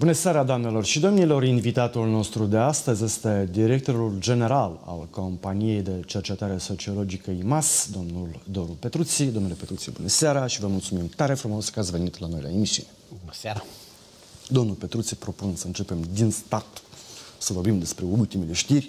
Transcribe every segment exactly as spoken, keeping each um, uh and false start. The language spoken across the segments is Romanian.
Bună seara, doamnelor și domnilor! Invitatul nostru de astăzi este directorul general al Companiei de Cercetare Sociologică I M A S, domnul Doru Petruții. Domnule Petruții, bună seara și vă mulțumim tare frumos că ați venit la noi la emisiune. Bună seara! Domnul Petruții, propun să începem din start, să vorbim despre ultimele știri.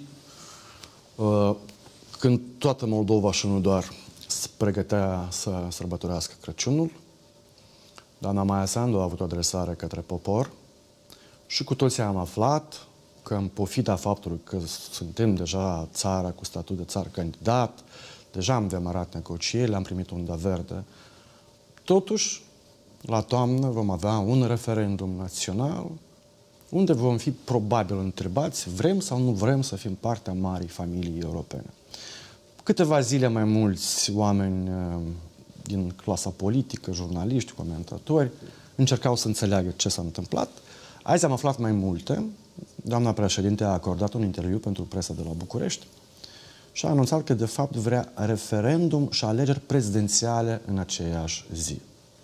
Când toată Moldova și nu doar se pregătea să sărbătorească Crăciunul, doamna Maia Sandu a avut o adresare către popor și cu toții am aflat că, în pofida faptului că suntem deja țara cu statut de țară candidat, deja am demarat negocieri, am primit unda verde, totuși, la toamnă vom avea un referendum național unde vom fi probabil întrebați vrem sau nu vrem să fim partea marii familii europene. Câteva zile mai mulți oameni din clasa politică, jurnaliști, comentatori, încercau să înțeleagă ce s-a întâmplat. Azi am aflat mai multe. Doamna președinte a acordat un interviu pentru presa de la București și a anunțat că, de fapt, vrea referendum și alegeri prezidențiale în aceeași zi.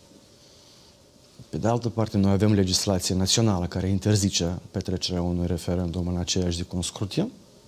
Pe de altă parte, noi avem legislație națională care interzice petrecerea unui referendum în aceeași zi cu un scrutin.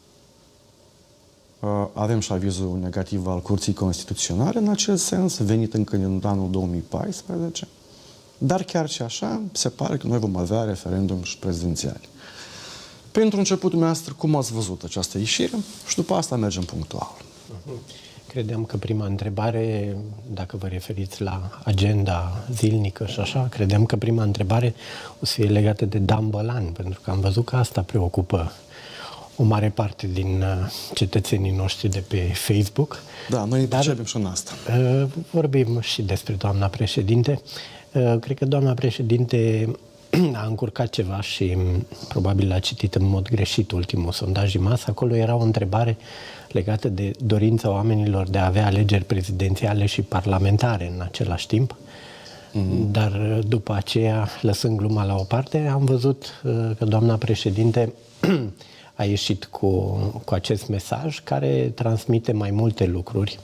Avem și avizul negativ al Curții Constituționale în acest sens, venit încă din anul două mii paisprezece. Dar chiar și așa, se pare că noi vom avea referendum și prezidențiale. Pentru începutul dumneavoastră, cum ați văzut această ieșire? Și după asta mergem punctual. Credeam că prima întrebare, dacă vă referiți la agenda zilnică și așa, credeam că prima întrebare o să fie legată de Dan Bălan, pentru că am văzut că asta preocupă o mare parte din cetățenii noștri de pe Facebook. Da, noi percepem și în asta. Vorbim și despre doamna președinte. Cred că doamna președinte a încurcat ceva și probabil a citit în mod greșit ultimul sondaj I M A S. Acolo era o întrebare legată de dorința oamenilor de a avea alegeri prezidențiale și parlamentare în același timp. Mm-hmm. Dar după aceea, lăsând gluma la o parte, am văzut că doamna președinte a ieșit cu, cu acest mesaj care transmite mai multe lucruri.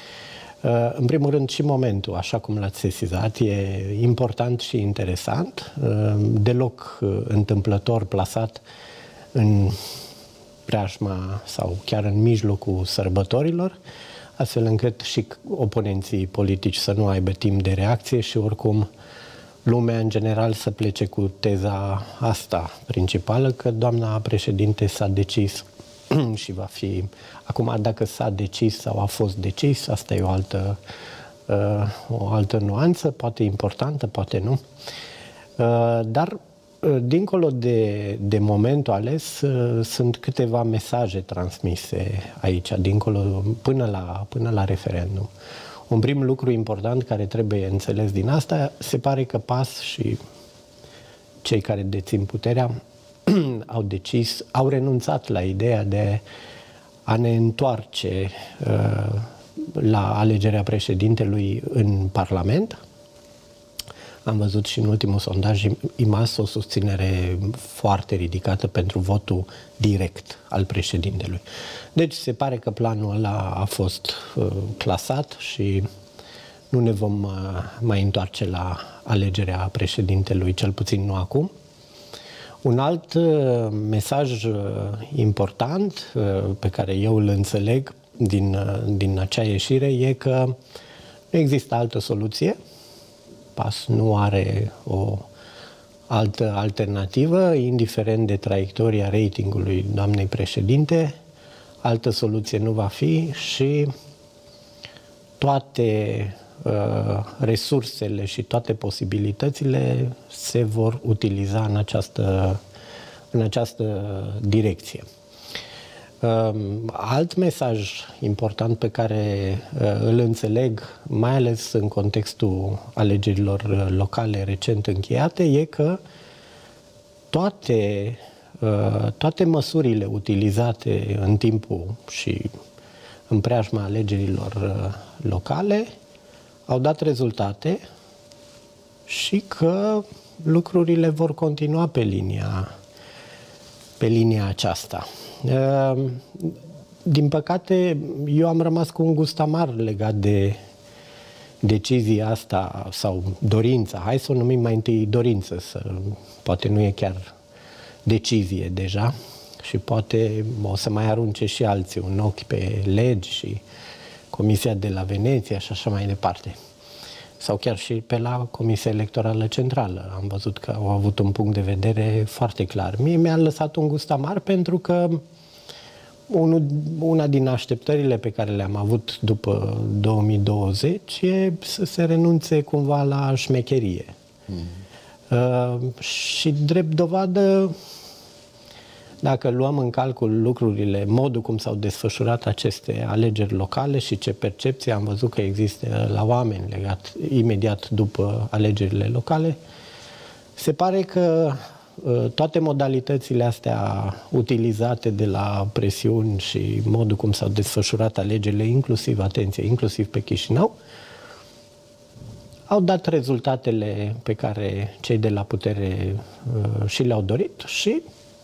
În primul rând și momentul, așa cum l-ați sesizat, e important și interesant, deloc întâmplător plasat în preajma sau chiar în mijlocul sărbătorilor, astfel încât și oponenții politici să nu aibă timp de reacție și oricum lumea în general să plece cu teza asta principală, că doamna președinte s-a decis și va fi... Acum, dacă s-a decis sau a fost decis, asta e o altă, uh, o altă nuanță, poate importantă, poate nu. Uh, dar, uh, dincolo de, de momentul ales, uh, sunt câteva mesaje transmise aici, dincolo, până la, până la referendum. Un prim lucru important care trebuie înțeles din asta, se pare că P A S și cei care dețin puterea au decis, au renunțat la ideea de a ne întoarce uh, la alegerea președintelui în Parlament. Am văzut și în ultimul sondaj I M A S o susținere foarte ridicată pentru votul direct al președintelui. Deci se pare că planul ăla a fost uh, clasat și nu ne vom uh, mai întoarce la alegerea președintelui, cel puțin nu acum. Un alt uh, mesaj uh, important uh, pe care eu îl înțeleg din, uh, din acea ieșire e că nu există altă soluție. P A S nu are o altă alternativă, indiferent de traiectoria ratingului doamnei președinte. Altă soluție nu va fi și toate uh, resursele și toate posibilitățile se vor utiliza în această, în această direcție. Uh, alt mesaj important pe care uh, îl înțeleg, mai ales în contextul alegerilor locale recent încheiate, e că toate, uh, toate măsurile utilizate în timpul și în preajma alegerilor uh, locale au dat rezultate și că lucrurile vor continua pe linia, pe linia aceasta. Din păcate, eu am rămas cu un gust amar legat de decizia asta sau dorința, hai să o numim mai întâi dorință, să, poate nu e chiar decizie deja și poate o să mai arunce și alții un ochi pe legi și Comisia de la Veneția și așa mai departe. Sau chiar și pe la Comisia Electorală Centrală. Am văzut că au avut un punct de vedere foarte clar. Mie mi-a lăsat un gust amar pentru că unul, una din așteptările pe care le-am avut după două mii douăzeci e să se renunțe cumva la șmecherie. Mm. Uh, și drept dovadă, dacă luăm în calcul lucrurile, modul cum s-au desfășurat aceste alegeri locale și ce percepție am văzut că există la oameni legat imediat după alegerile locale, se pare că toate modalitățile astea utilizate de la presiuni și modul cum s-au desfășurat alegerile, inclusiv, atenție, inclusiv pe Chișinău, au dat rezultatele pe care cei de la putere uh, și le-au dorit și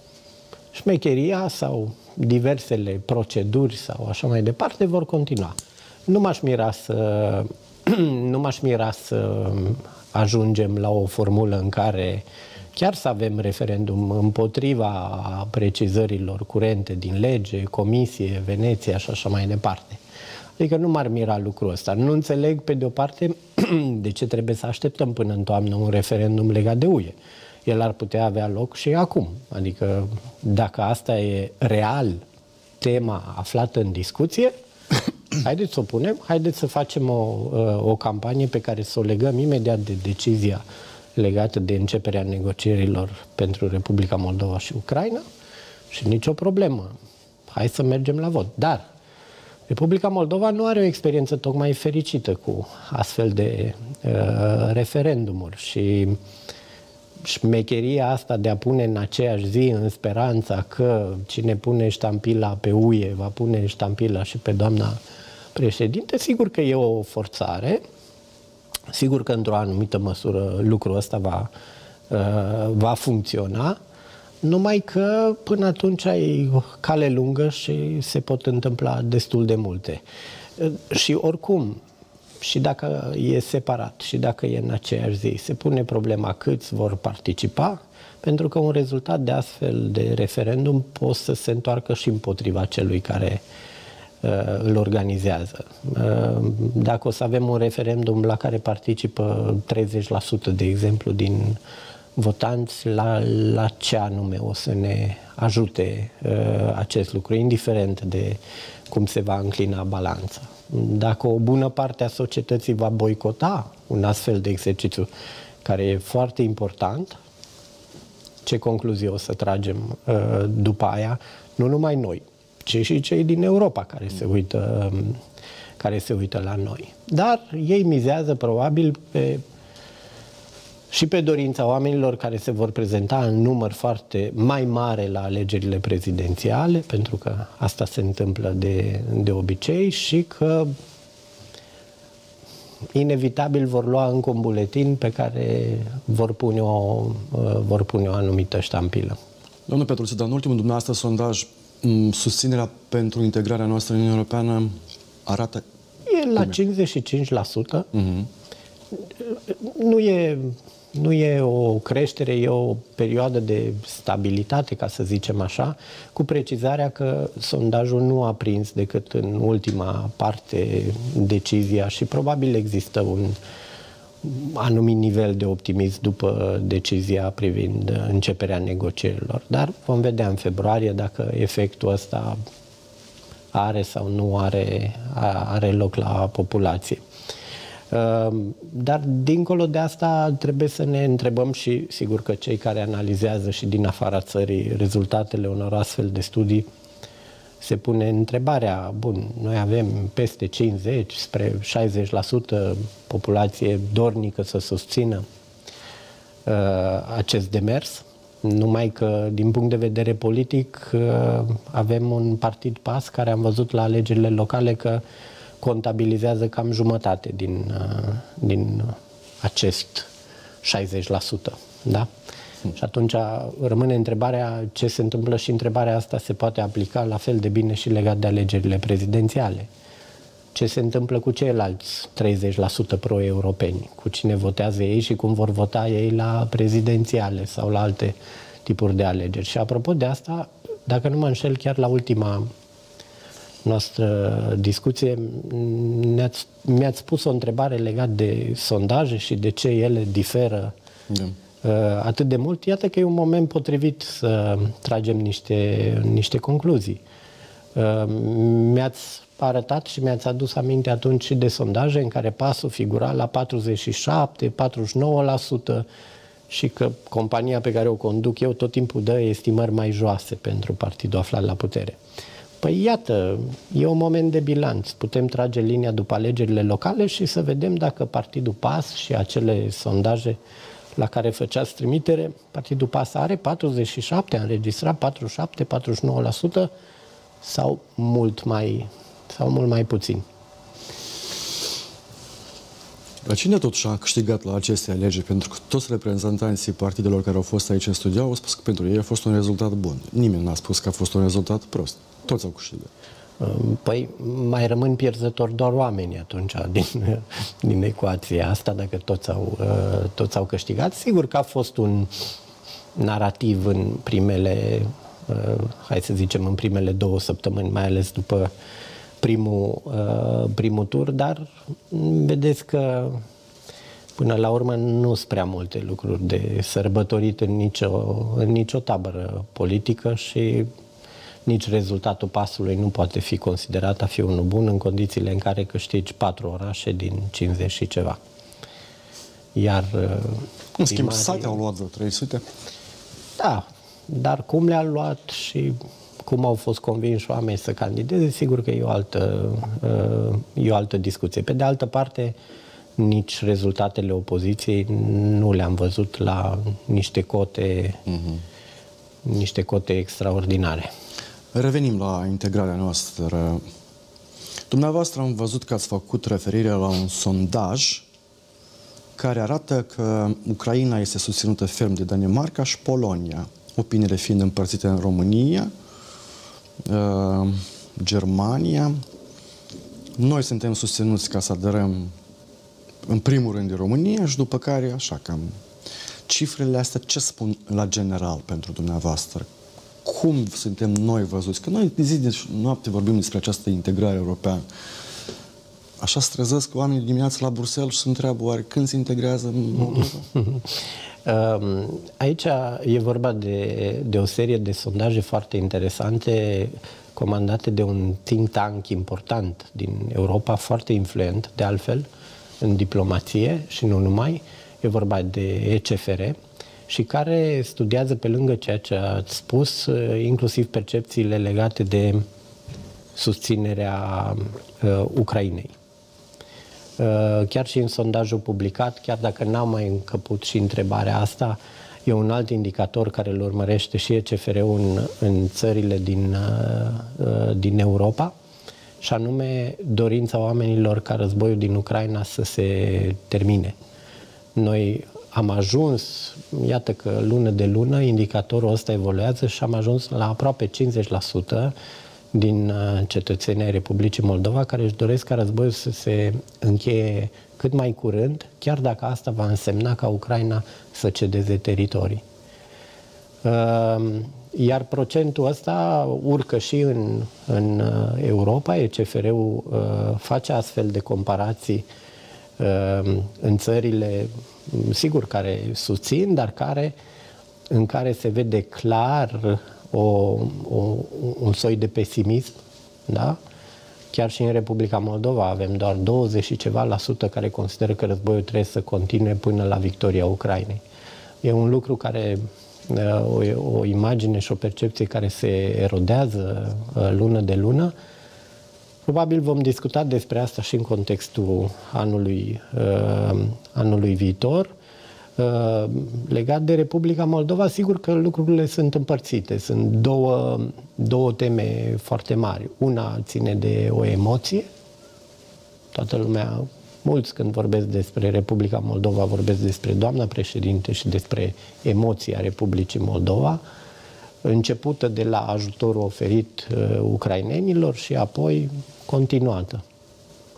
șmecheria sau diversele proceduri sau așa mai departe vor continua. Nu m-aș mira să, nu m-aș mira să ajungem la o formulă în care chiar să avem referendum împotriva precizărilor curente din lege, Comisie, Veneția și așa mai departe. Adică nu m-ar mira lucrul ăsta. Nu înțeleg, pe de-o parte, de ce trebuie să așteptăm până în toamnă un referendum legat de U E. El ar putea avea loc și acum. Adică dacă asta e real tema aflată în discuție, haideți să o punem, haideți să facem o, o campanie pe care să o legăm imediat de decizia legată de începerea negocierilor pentru Republica Moldova și Ucraina și nicio problemă. Hai să mergem la vot. Dar Republica Moldova nu are o experiență tocmai fericită cu astfel de uh, referendumuri și șmecheria asta de a pune în aceeași zi, în speranța că cine pune ștampila pe U E va pune ștampila și pe doamna președinte, sigur că e o forțare, sigur că într-o anumită măsură lucrul ăsta va, uh, va funcționa, numai că până atunci ai cale lungă și se pot întâmpla destul de multe. Uh, și oricum, și dacă e separat, și dacă e în aceeași zi, se pune problema câți vor participa, pentru că un rezultat de astfel de referendum poate să se întoarcă și împotriva celui care uh, îl organizează. Uh, dacă o să avem un referendum la care participă treizeci la sută, de exemplu, din votanți, la, la ce anume o să ne ajute uh, acest lucru, indiferent de cum se va înclina balanța. Dacă o bună parte a societății va boicota un astfel de exercițiu, care e foarte important, ce concluzie o să tragem uh, după aia? Nu numai noi, ci și cei din Europa care se uită, uh, care se uită la noi. Dar ei mizează probabil pe, și pe dorința oamenilor care se vor prezenta în număr foarte mai mare la alegerile prezidențiale, pentru că asta se întâmplă de, de obicei și că inevitabil vor lua încă un buletin pe care vor pune o, vor pune o anumită ștampilă. Domnul Petruță, dar în ultimul dumneavoastră sondaj, susținerea pentru integrarea noastră în Uniunea Europeană arată? E la cincizeci și cinci la sută. Uh-huh. Nu e... Nu e o creștere, e o perioadă de stabilitate, ca să zicem așa, cu precizarea că sondajul nu a prins decât în ultima parte decizia și probabil există un anumit nivel de optimism după decizia privind începerea negocierilor. Dar vom vedea în februarie dacă efectul ăsta are sau nu are, are loc la populație. Dar dincolo de asta trebuie să ne întrebăm și sigur că cei care analizează și din afara țării rezultatele unor astfel de studii se pune întrebarea, bun, noi avem peste cincizeci spre șaizeci la sută populație dornică să susțină uh, acest demers, numai că din punct de vedere politic uh, avem un partid PAS care am văzut la alegerile locale că contabilizează cam jumătate din, din acest șaizeci la sută. Da? Hmm. Și atunci rămâne întrebarea ce se întâmplă și întrebarea asta se poate aplica la fel de bine și legat de alegerile prezidențiale. ce se întâmplă cu ceilalți treizeci la sută pro-europeni, cu cine votează ei și cum vor vota ei la prezidențiale sau la alte tipuri de alegeri. Și apropo de asta, dacă nu mă înșel, chiar la ultima noastră discuție mi-ați, mi-ați pus o întrebare legată de sondaje și de ce ele diferă da. atât de mult. Iată că e un moment potrivit să tragem niște, niște concluzii. Mi-ați arătat și mi-ați adus aminte atunci și de sondaje în care PAS-ul figura la patruzeci și șapte, patruzeci și nouă la sută și că compania pe care o conduc eu tot timpul dă estimări mai joase pentru partidul aflat la putere. Păi iată, e un moment de bilanț. Putem trage linia după alegerile locale și să vedem dacă partidul PAS și acele sondaje la care făceați trimitere, partidul PAS are patruzeci și șapte, a înregistrat patruzeci și șapte, patruzeci și nouă la sută sau mult mai, sau mult mai puțin. Dar cine totuși a câștigat la aceste alegeri? Pentru că toți reprezentanții partidelor care au fost aici în studio au spus că pentru ei a fost un rezultat bun. Nimeni n-a spus că a fost un rezultat prost. Toți au câștigat. Păi mai rămân pierzători doar oamenii atunci din, din ecuația asta, dacă toți au, toți au câștigat. Sigur că a fost un narativ în primele, hai să zicem, în primele două săptămâni, mai ales după primul, primul tur, dar vedeți că până la urmă nu sunt prea multe lucruri de sărbătorit în nicio, în nicio tabără politică și nici rezultatul PAS-ului nu poate fi considerat a fi unul bun în condițiile în care câștigi patru orașe din cincizeci și ceva. Iar în schimb, sate au luat vreo trei sute? Da, dar cum le-a luat și cum au fost convinși oamenii să candideze, sigur că e o altă, e o altă discuție. Pe de altă parte, nici rezultatele opoziției nu le-am văzut la niște cote, uh-huh. niște cote extraordinare. Revenim la integrarea noastră. Dumneavoastră am văzut că ați făcut referire la un sondaj care arată că Ucraina este susținută ferm de Danemarca și Polonia, opiniile fiind împărțite în România, Germania. Noi suntem susținuți ca să aderăm în primul rând de România și după care, așa, cam cifrele astea ce spun la general pentru dumneavoastră? Cum suntem noi văzuți? Că noi de zi de noapte vorbim despre această integrare europeană. Așa se trezesc oamenii dimineața la Bruxelles și se întreabă oare când se integrează Moldova? Aici e vorba de, de o serie de sondaje foarte interesante comandate de un think tank important din Europa, foarte influent, de altfel, în diplomație și nu numai. E vorba de E C F R și care studiază, pe lângă ceea ce ați spus, inclusiv percepțiile legate de susținerea uh, Ucrainei. Uh, chiar și în sondajul publicat, chiar dacă n-am mai încăput și întrebarea asta, e un alt indicator care îl urmărește și E C F R-ul în, în țările din, uh, din Europa, și anume dorința oamenilor ca războiul din Ucraina să se termine. Noi am ajuns, iată că lună de lună, indicatorul ăsta evoluează și am ajuns la aproape cincizeci la sută din cetățenii ai Republicii Moldova care își doresc ca războiul să se încheie cât mai curând, chiar dacă asta va însemna ca Ucraina să cedeze teritorii. Iar procentul ăsta urcă și în, în Europa. E C F R-ul face astfel de comparații în țările, sigur, care susțin, dar care, în care se vede clar o, o, un soi de pesimism, da? Chiar și în Republica Moldova avem doar douăzeci și ceva la sută care consideră că războiul trebuie să continue până la victoria Ucrainei. E un lucru care, o, o imagine și o percepție care se erodează lună de lună. Probabil vom discuta despre asta și în contextul anului, uh, anului viitor. Uh, legat de Republica Moldova, sigur că lucrurile sunt împărțite. Sunt două, două teme foarte mari. Una ține de o emoție. Toată lumea, mulți când vorbesc despre Republica Moldova, vorbesc despre doamna președinte și despre emoția Republicii Moldova, începută de la ajutorul oferit uh, ucrainenilor și apoi continuată.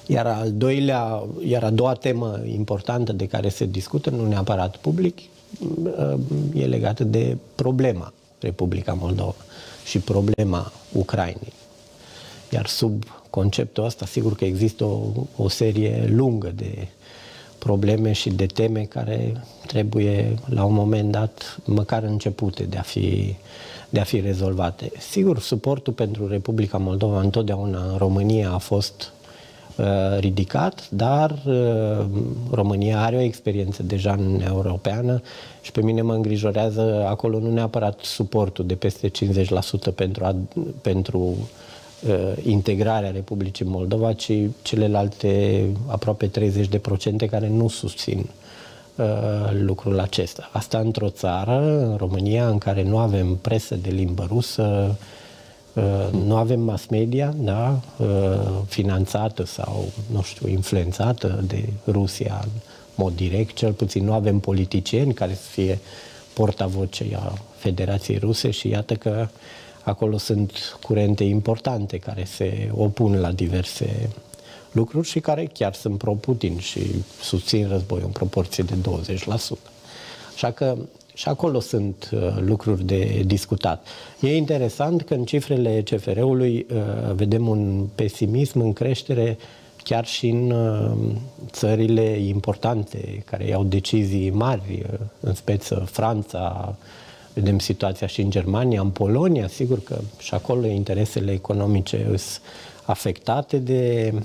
Iar al doilea, iar a doua temă importantă de care se discută, nu neapărat public, e legată de problema Republica Moldova și problema Ucrainei. Iar sub conceptul ăsta, sigur că există o, o serie lungă de probleme și de teme care trebuie, la un moment dat, măcar începute de a fi, de a fi rezolvate. Sigur, suportul pentru Republica Moldova întotdeauna în România a fost uh, ridicat, dar uh, România are o experiență deja în Uniunea Europeană și pe mine mă îngrijorează acolo nu neapărat suportul de peste cincizeci la sută pentru, a, pentru uh, integrarea Republicii Moldova, ci celelalte aproape treizeci de procente care nu susțin uh, lucrul acesta. Asta într-o țară, în România, în care nu avem presă de limbă rusă, uh, nu avem mass media, da, uh, finanțată sau, nu știu, influențată de Rusia în mod direct, cel puțin nu avem politicieni care să fie portavocei a Federației Ruse și iată că acolo sunt curente importante care se opun la diverse lucruri și care chiar sunt pro-Putin și susțin războiul în proporție de douăzeci la sută. Așa că și acolo sunt uh, lucruri de discutat. E interesant că în cifrele C F R-ului uh, vedem un pesimism în creștere chiar și în uh, țările importante care iau decizii mari, uh, în speță Franța, vedem situația și în Germania, în Polonia, sigur că și acolo interesele economice sunt afectate de,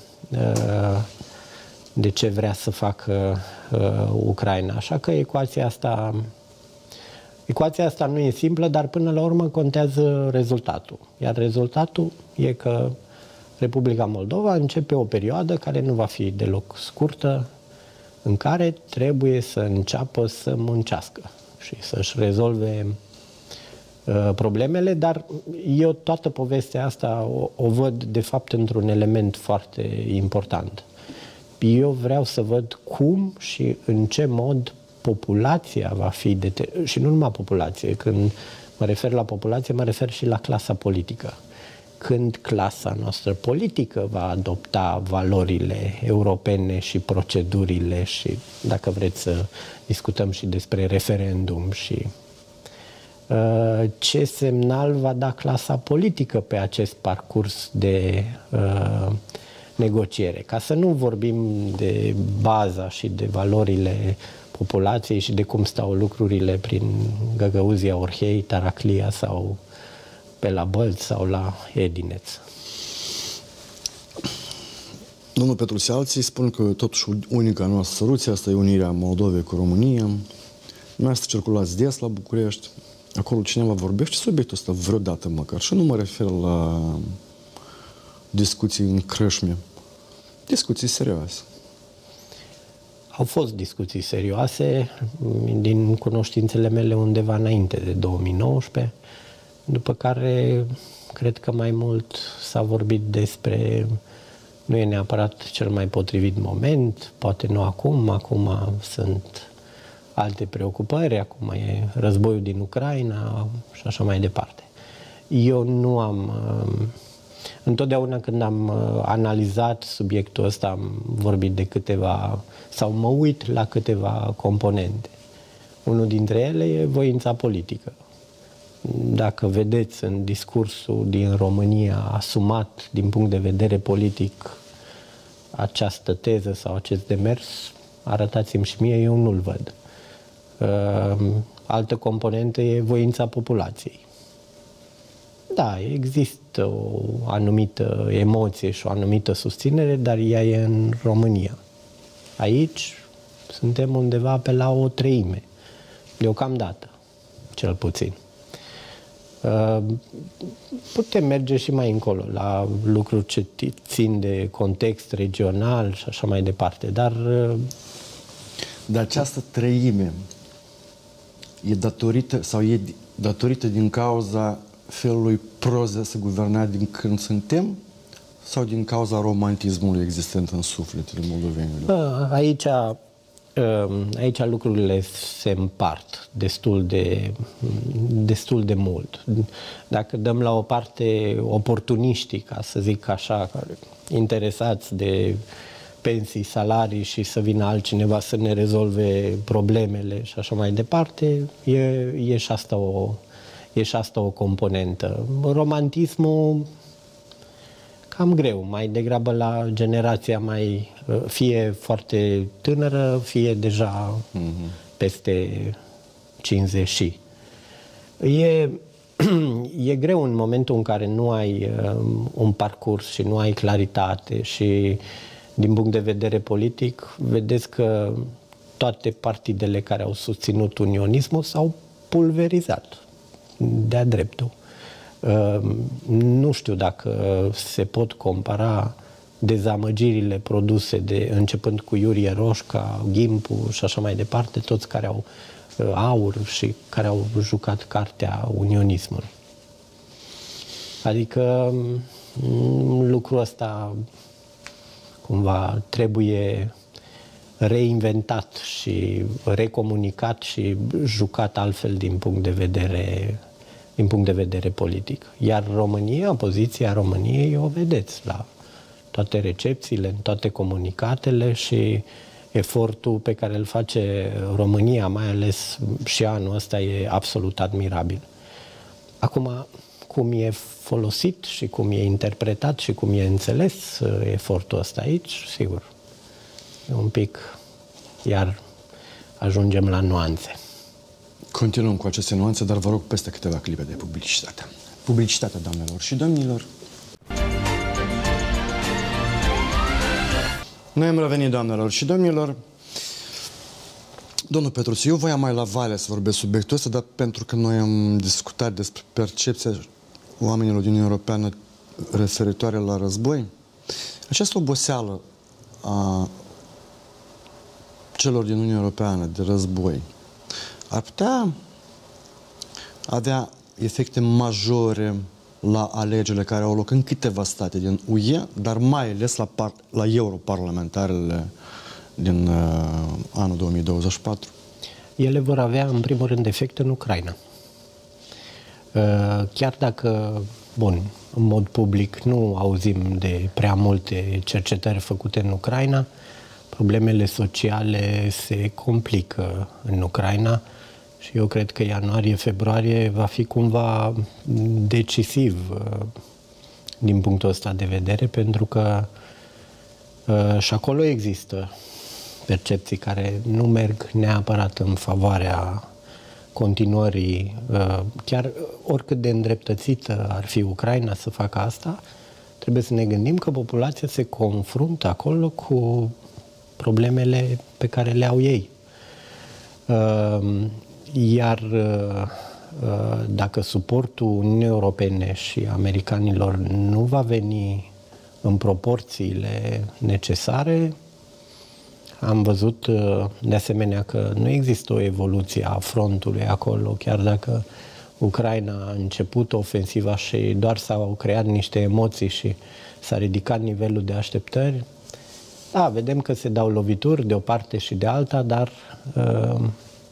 de ce vrea să facă Ucraina. Așa că ecuația asta, ecuația asta nu e simplă, dar până la urmă contează rezultatul. Iar rezultatul e că Republica Moldova începe o perioadă care nu va fi deloc scurtă, în care trebuie să înceapă să muncească și să-și rezolve uh, problemele, dar eu toată povestea asta o, o văd de fapt într-un element foarte important. Eu vreau să văd cum și în ce mod populația va fi, deter- și nu numai populație, când mă refer la populație, mă refer și la clasa politică. Când clasa noastră politică va adopta valorile europene și procedurile și, dacă vreți să discutăm și despre referendum și uh, ce semnal va da clasa politică pe acest parcurs de uh, negociere. Ca să nu vorbim de baza și de valorile populației și de cum stau lucrurile prin Găgăuzia, Orhei, Taraclia sau pe la Bălți sau la Edineț. Domnul Petru și alții spun că totuși unica noastră soluție asta e unirea Moldovei cu România. Noi să circulați des la București. Acolo cineva vorbește subiectul ăsta vreodată măcar. Și nu mă refer la discuții în crâșme. Discuții serioase. Au fost discuții serioase din cunoștințele mele undeva înainte de două mii nouăsprezece. După care, cred că mai mult s-a vorbit despre, nu e neapărat cel mai potrivit moment, poate nu acum, acum sunt alte preocupări, acum e războiul din Ucraina și așa mai departe. Eu nu am, întotdeauna când am analizat subiectul ăsta, am vorbit de câteva, sau mă uit la câteva componente. Unul dintre ele e voința politică. Dacă vedeți în discursul din România asumat din punct de vedere politic această teză sau acest demers, arătați-mi și mie, eu nu-l văd. Altă componentă e voința populației. Da, există o anumită emoție și o anumită susținere, dar ea e în România. Aici suntem undeva pe la o treime, deocamdată, cel puțin. Putem merge și mai încolo la lucruri ce țin de context regional și așa mai departe, dar... Dar această treime e datorită sau e datorită din cauza felului prost de a se guverna din când suntem sau din cauza romantismului existent în sufletele moldovenilor? Aici Aici lucrurile se împart destul de, destul de mult. Dacă dăm la o parte oportuniștii, ca să zic așa, interesați de pensii, salarii și să vină altcineva să ne rezolve problemele și așa mai departe, e, e, și, asta o, e și asta o componentă. Romantismul cam greu, mai degrabă la generația mai fie foarte tânără, fie deja mm-hmm. peste cincizeci. E, e greu în momentul în care nu ai um, un parcurs și nu ai claritate și din punct de vedere politic, vedeți că toate partidele care au susținut unionismul s-au pulverizat de-a dreptul. Uh, nu știu dacă se pot compara dezamăgirile produse de, începând cu Iurie Roșca, Ghimpu și așa mai departe, toți care au uh, aur și care au jucat cartea unionismului. Adică um, lucrul ăsta cumva trebuie reinventat și recomunicat și jucat altfel din punct de vedere din punct de vedere politic. Iar România, poziția României, o vedeți la toate recepțiile, în toate comunicatele și efortul pe care îl face România, mai ales și anul ăsta, e absolut admirabil. Acum, cum e folosit și cum e interpretat și cum e înțeles efortul ăsta aici, sigur, e un pic, iar ajungem la nuanțe. Continuăm cu aceste nuanțe, dar vă rog peste câteva clipe de publicitate. Publicitatea, doamnelor și domnilor. Noi am revenit, doamnelor și domnilor. Domnul Petruțiu, eu voiam mai la Vale să vorbesc subiectul ăsta, dar pentru că noi am discutat despre percepția oamenilor din Uniunea Europeană referitoare la război, această oboseală a celor din Uniunea Europeană de război ar putea avea efecte majore la alegerile care au loc în câteva state din U E, dar mai ales la, par, la europarlamentarele din uh, anul două mii douăzeci și patru? Ele vor avea, în primul rând, efect în Ucraina. Uh, chiar dacă, bun, în mod public nu auzim de prea multe cercetări făcute în Ucraina, problemele sociale se complică în Ucraina și eu cred că ianuarie-februarie va fi cumva decisiv uh, din punctul ăsta de vedere, pentru că uh, și acolo există percepții care nu merg neapărat în favoarea continuării, uh, chiar oricât de îndreptățită ar fi Ucraina să facă asta, trebuie să ne gândim că populația se confruntă acolo cu problemele pe care le au ei. Uh, Iar dacă suportul Uniunii Europene și americanilor nu va veni în proporțiile necesare, am văzut de asemenea că nu există o evoluție a frontului acolo, chiar dacă Ucraina a început ofensiva și doar s-au creat niște emoții și s-a ridicat nivelul de așteptări. Da, vedem că se dau lovituri de o parte și de alta, dar uh,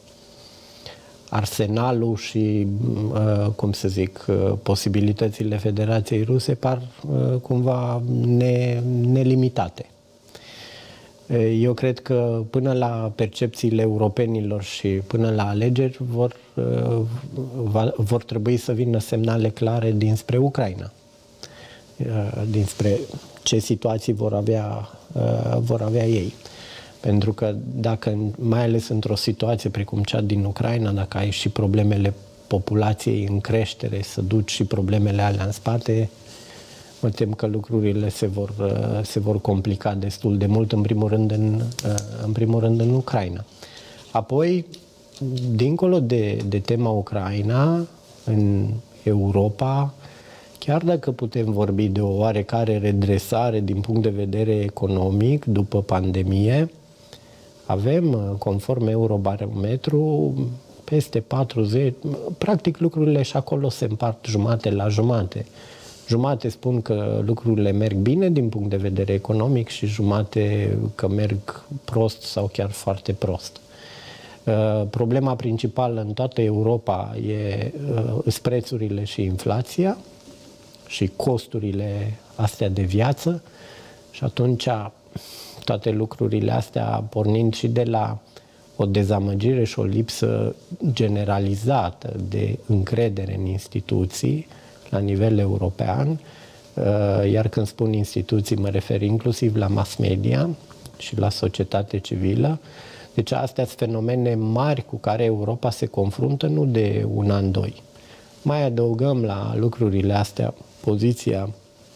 arsenalul și, uh, cum să zic, uh, posibilitățile Federației Ruse par uh, cumva ne, nelimitate. Uh, eu cred că până la percepțiile europenilor și până la alegeri vor, uh, va, vor trebui să vină semnale clare dinspre Ucraina, uh, dinspre ce situații vor avea, uh, vor avea ei. Pentru că dacă, mai ales într-o situație precum cea din Ucraina, dacă ai și problemele populației în creștere, să duci și problemele alea în spate, mă tem că lucrurile se vor, se vor complica destul de mult, în primul rând în, în, primul rând în Ucraina. Apoi, dincolo de, de tema Ucraina, în Europa, chiar dacă putem vorbi de o oarecare redresare din punct de vedere economic după pandemie, avem, conform Eurobarometru, peste patruzeci, practic lucrurile și acolo se împart jumate la jumate. Jumate spun că lucrurile merg bine din punct de vedere economic și jumate că merg prost sau chiar foarte prost. Problema principală în toată Europa e uh, prețurile și inflația și costurile astea de viață și atunci toate lucrurile astea pornind și de la o dezamăgire și o lipsă generalizată de încredere în instituții la nivel european, iar când spun instituții mă refer inclusiv la mass media și la societate civilă. Deci astea sunt fenomene mari cu care Europa se confruntă nu de un an, doi. Mai adăugăm la lucrurile astea poziția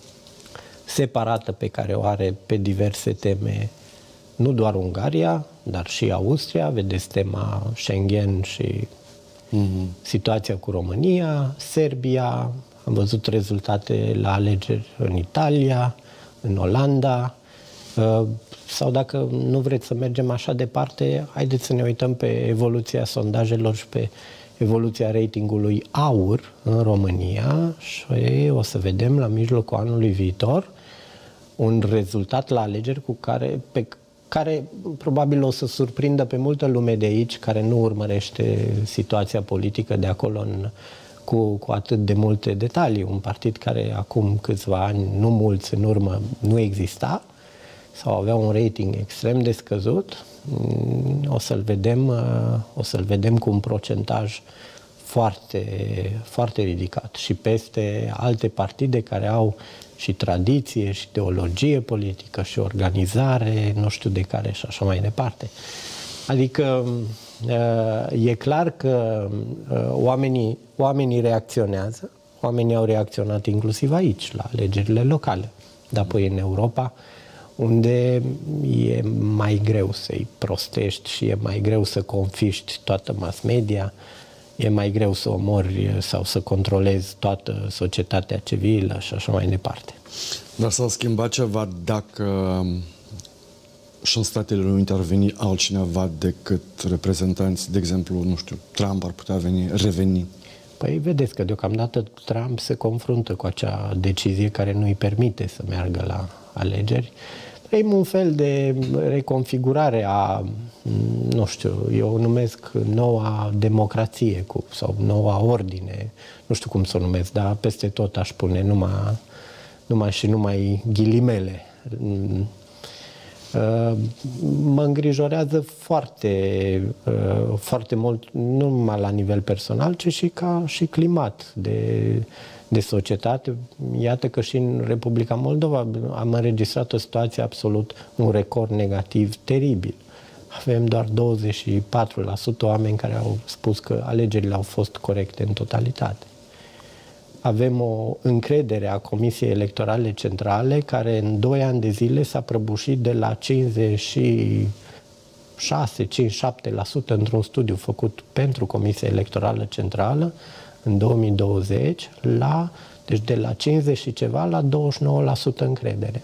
separată pe care o are pe diverse teme, nu doar Ungaria, dar și Austria, vedeți tema Schengen și mm-hmm. situația cu România, Serbia, am văzut rezultate la alegeri în Italia, în Olanda, sau dacă nu vreți să mergem așa departe, haideți să ne uităm pe evoluția sondajelor și pe evoluția ratingului AUR în România și o să vedem la mijlocul anului viitor un rezultat la alegeri cu care, pe care probabil o să surprindă pe multă lume de aici care nu urmărește situația politică de acolo în, cu, cu atât de multe detalii. Un partid care acum câțiva ani, nu mulți în urmă, nu exista sau avea un rating extrem de scăzut, o să-l vedem, o să-l vedem cu un procentaj foarte, foarte ridicat și peste alte partide care au și tradiție, și ideologie politică, și organizare, nu știu de care și așa mai departe. Adică e clar că oamenii, oamenii reacționează, oamenii au reacționat inclusiv aici, la alegerile locale, dar apoi în Europa, unde e mai greu să-i prostești și e mai greu să confiști toată mass media, e mai greu să omori sau să controlezi toată societatea civilă și așa mai departe. Dar s-a schimbat ceva dacă și în Statele Unite ar veni altcineva decât reprezentanți, de exemplu, nu știu, Trump ar putea veni, reveni? Păi vedeți că deocamdată Trump se confruntă cu acea decizie care nu îi permite să meargă la alegeri. Trăim un fel de reconfigurare a, nu știu, eu o numesc noua democrație cu, sau noua ordine, nu știu cum să o numesc, dar peste tot aș pune numai, numai și numai ghilimele. Mă îngrijorează foarte, foarte mult, nu numai la nivel personal, ci și ca și climat de, de societate. Iată că și în Republica Moldova am înregistrat o situație absolut, un record negativ teribil. Avem doar douăzeci și patru la sută oameni care au spus că alegerile au fost corecte în totalitate. Avem o încredere a Comisiei Electorale Centrale care în doi ani de zile s-a prăbușit de la cincizeci și șase, cincizeci și șapte la sută într-un studiu făcut pentru Comisia Electorală Centrală în două mii douăzeci, la, deci de la cincizeci și ceva la douăzeci și nouă la sută încredere.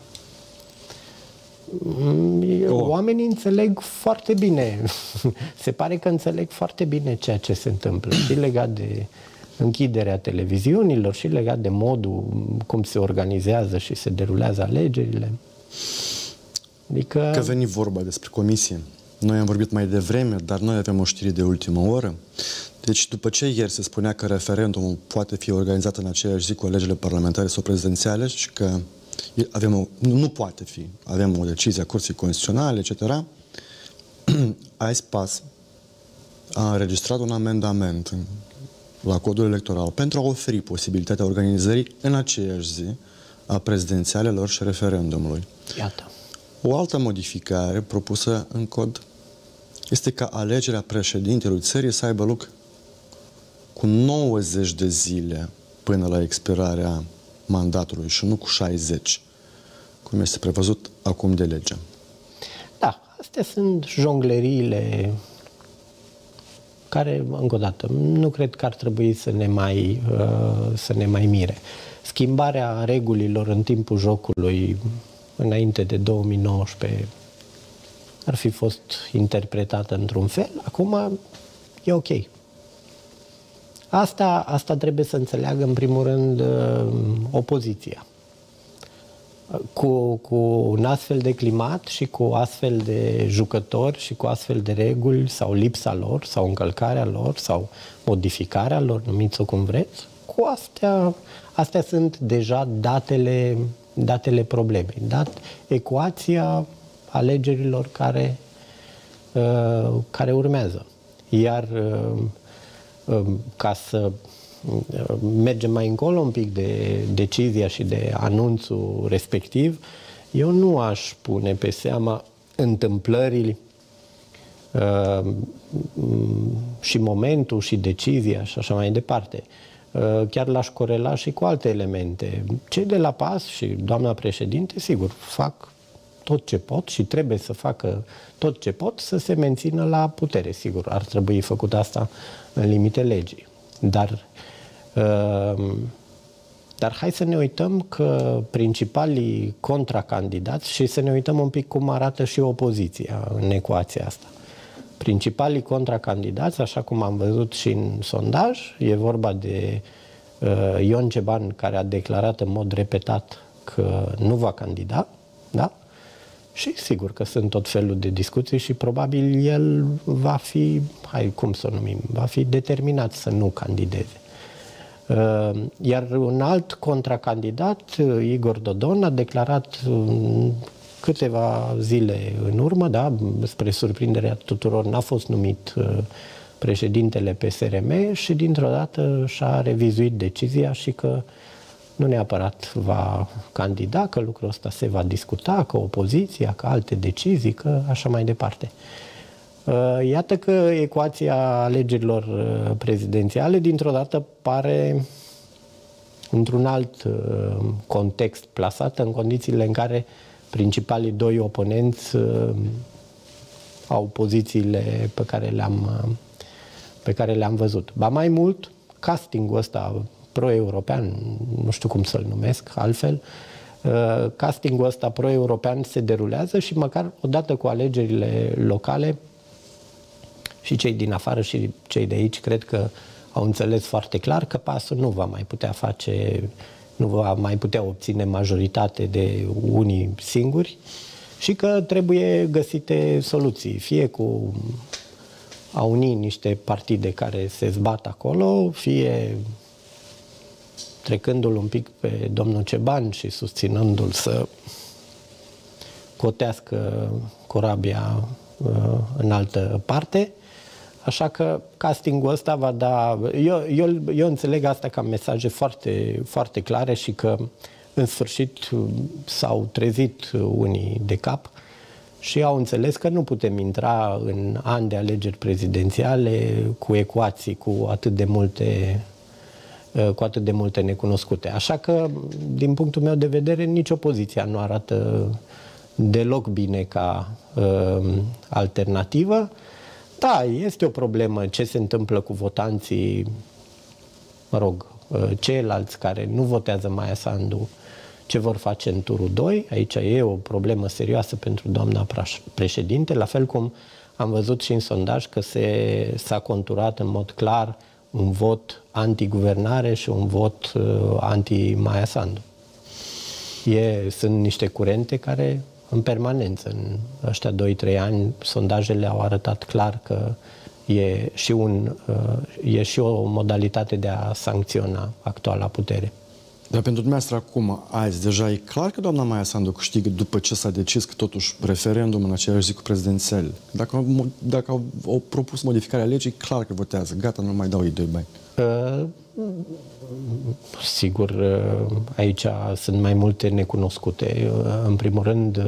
Oamenii înțeleg foarte bine, se pare că înțeleg foarte bine ceea ce se întâmplă și legat de închiderea televiziunilor și legat de modul cum se organizează și se derulează alegerile. Adică... Că veni vorba despre comisie. Noi am vorbit mai devreme, dar noi avem o știre de ultimă oră. Deci după ce ieri se spunea că referendumul poate fi organizat în aceeași zi cu alegerile parlamentare sau prezidențiale și că avem o, nu poate fi, avem o decizie a Curții Constituționale, et cetera. Azi P A S a înregistrat un amendament în la codul electoral pentru a oferi posibilitatea organizării în aceeași zi a prezidențialelor și referendumului. Iată. O altă modificare propusă în cod este ca alegerea președintelui țării să aibă loc cu nouăzeci de zile până la expirarea mandatului și nu cu șaizeci, cum este prevăzut acum de lege. Da, astea sunt jongleriile care, încă o dată, nu cred că ar trebui să ne mai, uh, să ne mai mire. Schimbarea regulilor în timpul jocului, înainte de două mii nouăsprezece, ar fi fost interpretată într-un fel. Acum e ok. Asta, asta trebuie să înțeleagă în primul rând opoziția. Cu, cu un astfel de climat și cu astfel de jucători și cu astfel de reguli sau lipsa lor sau încălcarea lor sau modificarea lor, numiți-o cum vreți, cu astea, astea sunt deja datele, datele problemei, dat, ecuația alegerilor care, uh, care urmează. Iar uh, uh, ca să mergem mai încolo un pic de decizia și de anunțul respectiv, eu nu aș pune pe seama întâmplării uh, și momentul și decizia și așa mai departe. Uh, chiar l-aș corela și cu alte elemente. Cei de la P A S și doamna președinte, sigur, fac tot ce pot și trebuie să facă tot ce pot să se mențină la putere. Sigur, ar trebui făcut asta în limite legii. Dar Dar hai să ne uităm că principalii contracandidați și să ne uităm un pic cum arată și opoziția în ecuația asta. Principalii contracandidați, așa cum am văzut și în sondaj, e vorba de uh, Ion Ceban, care a declarat în mod repetat că nu va candida, da? Și sigur că sunt tot felul de discuții și probabil el va fi, hai cum să o numim, va fi determinat să nu candideze. Iar un alt contracandidat, Igor Dodon, a declarat câteva zile în urmă, da, spre surprinderea tuturor, n-a fost numit președintele P S R M și dintr-o dată și-a revizuit decizia și că nu neapărat va candida, că lucrul ăsta se va discuta, că opoziția, că alte decizii, că așa mai departe. Iată că ecuația alegerilor prezidențiale dintr-o dată pare într-un alt context plasată în condițiile în care principalii doi oponenți au pozițiile pe care le-am pe care le-am văzut. Ba mai mult, castingul ăsta pro-european, nu știu cum să-l numesc altfel, castingul ăsta pro-european se derulează și măcar odată cu alegerile locale și cei din afară și cei de aici cred că au înțeles foarte clar că P A S-ul nu va mai putea face, nu va mai putea obține majoritate de unii singuri și că trebuie găsite soluții, fie cu a uni niște partide care se zbat acolo, fie trecându-l un pic pe domnul Ceban și susținându-l să cotească corabia uh, în altă parte. Așa că castingul ăsta va da... Eu, eu, eu înțeleg asta ca mesaje foarte, foarte clare și că în sfârșit s-au trezit unii de cap și au înțeles că nu putem intra în ani de alegeri prezidențiale cu ecuații, cu atât de multe, cu atât de multe necunoscute. Așa că, din punctul meu de vedere, nici opoziția nu arată deloc bine ca uh, alternativă. Da, este o problemă ce se întâmplă cu votanții, mă rog, ceilalți care nu votează Maia Sandu, ce vor face în turul doi. Aici e o problemă serioasă pentru doamna președinte, la fel cum am văzut și în sondaj că se, s-a conturat în mod clar un vot anti-guvernare și un vot uh, anti-Maia Sandu. E, sunt niște curente care în permanență, în ăștia doi trei ani, sondajele au arătat clar că e și, un, e și o modalitate de a sancționa actuala putere. Dar pentru dumneavoastră acum, azi, deja e clar că doamna Maia Sandu câștigă după ce s-a decis că totuși referendum în aceeași zi cu prezidențial. Dacă, dacă au, au propus modificarea legii, clar că votează. Gata, nu mai dau ei doi bani. Uh, sigur, aici sunt mai multe necunoscute. În primul rând,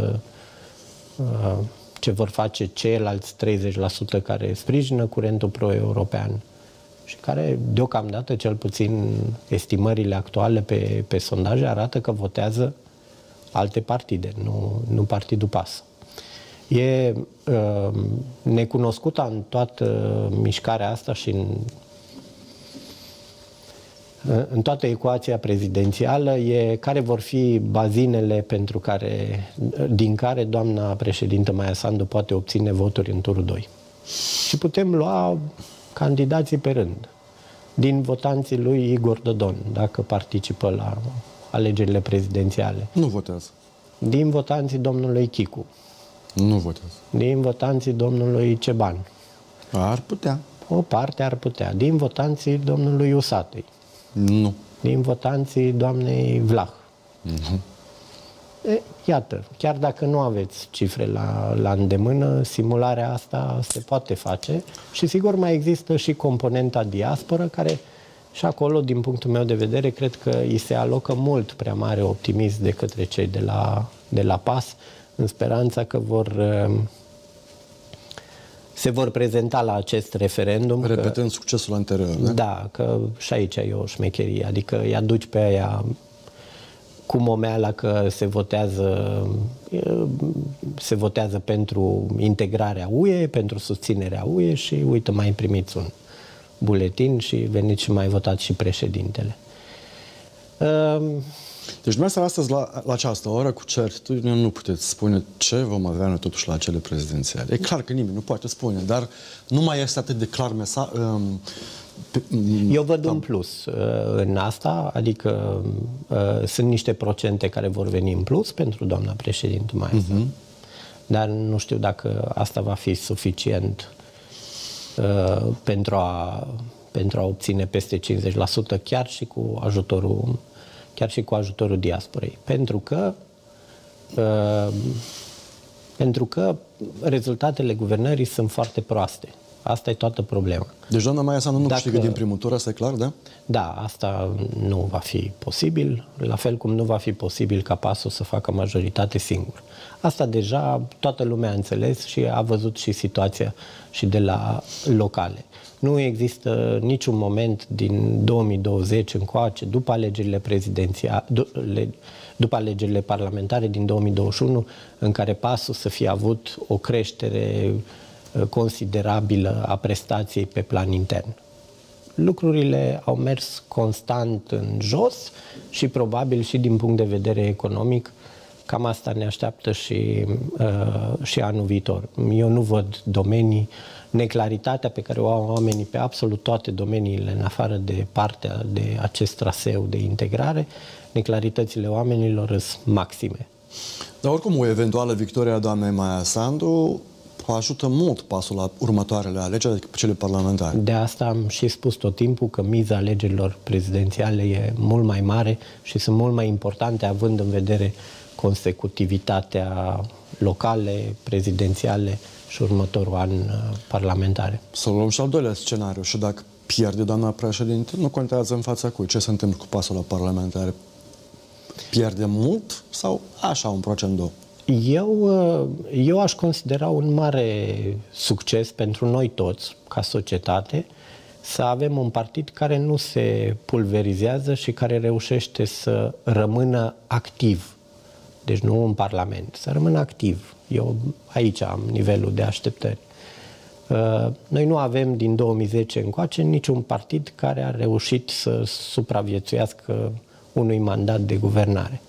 ce vor face ceilalți treizeci la sută care sprijină curentul pro-european și care, deocamdată, cel puțin estimările actuale pe, pe sondaje, arată că votează alte partide, nu, nu partidul P A S. E uh, necunoscută în toată mișcarea asta și în, în toată ecuația prezidențială e care vor fi bazinele pentru care, din care doamna președintă Maia Sandu poate obține voturi în turul doi. Și putem lua candidații pe rând. din votanții lui Igor Dodon, dacă participă la alegerile prezidențiale. Nu votează. Din votanții domnului Chicu. Nu votează. Din votanții domnului Ceban. Ar putea. O parte ar putea. Din votanții domnului Usatui. Nu. Din votanții doamnei Vlah. Nu. E, iată, chiar dacă nu aveți cifre la, la îndemână, simularea asta se poate face și sigur mai există și componenta diasporă care și acolo, din punctul meu de vedere, cred că îi se alocă mult prea mare optimism de către cei de la, de la PAS, în speranța că vor, se vor prezenta la acest referendum. Repetând că, succesul anterior, da? Da, că și aici e o șmecherie, adică îi aduci pe aia cu momeala că se votează, se votează pentru integrarea U E, pentru susținerea U E și uite, mai primiți un buletin și veniți și mai votați și președintele. Deci dumneavoastră astăzi la, la această oră cu certitudine nu puteți spune ce vom avea noi totuși la acele prezidențiale. E clar că nimeni nu poate spune, dar nu mai este atât de clar mesaj. Um, Eu văd un plus uh, în asta, adică uh, sunt niște procente care vor veni în plus pentru doamna președinte Maia Sandu, uh-huh. dar nu știu dacă asta va fi suficient uh, pentru a, pentru a obține peste cincizeci la sută chiar și cu ajutorul chiar și cu ajutorul diasporei. Pentru că uh, pentru că rezultatele guvernării sunt foarte proaste. Asta e toată problema. Deci doamna Maia Sandu nu Dacă, câștigă din primul tur, asta e clar, da? Da, asta nu va fi posibil, la fel cum nu va fi posibil ca PAS-ul să facă majoritate singur. Asta deja toată lumea a înțeles și a văzut și situația și de la locale. Nu există niciun moment din două mii douăzeci încoace, după alegerile prezidențiale, după alegerile parlamentare din două mii douăzeci și unu, în care PAS-ul să fie avut o creștere considerabilă a prestației pe plan intern. Lucrurile au mers constant în jos și probabil și din punct de vedere economic cam asta ne așteaptă și, uh, și anul viitor. Eu nu văd domenii, neclaritatea pe care o au oamenii pe absolut toate domeniile, în afară de partea de acest traseu de integrare, neclaritățile oamenilor sunt maxime. Dar oricum o eventuală victorie a doamnei Maia Sandu ajută mult pasul la următoarele alegeri, adică cele parlamentare. De asta am și spus tot timpul că miza alegerilor prezidențiale e mult mai mare și sunt mult mai importante, având în vedere consecutivitatea locale, prezidențiale și următorul an parlamentare. Să luăm și al doilea scenariu. Și dacă pierde doamna președinte, nu contează în fața cui. Ce se întâmplă cu pasul la parlamentare? Pierde mult sau așa un procent două? Eu, eu aș considera un mare succes pentru noi toți, ca societate, să avem un partid care nu se pulverizează și care reușește să rămână activ. Deci nu în Parlament, să rămână activ. Eu aici am nivelul de așteptări. Noi nu avem din două mii zece încoace niciun partid care a reușit să supraviețuiască unui mandat de guvernare.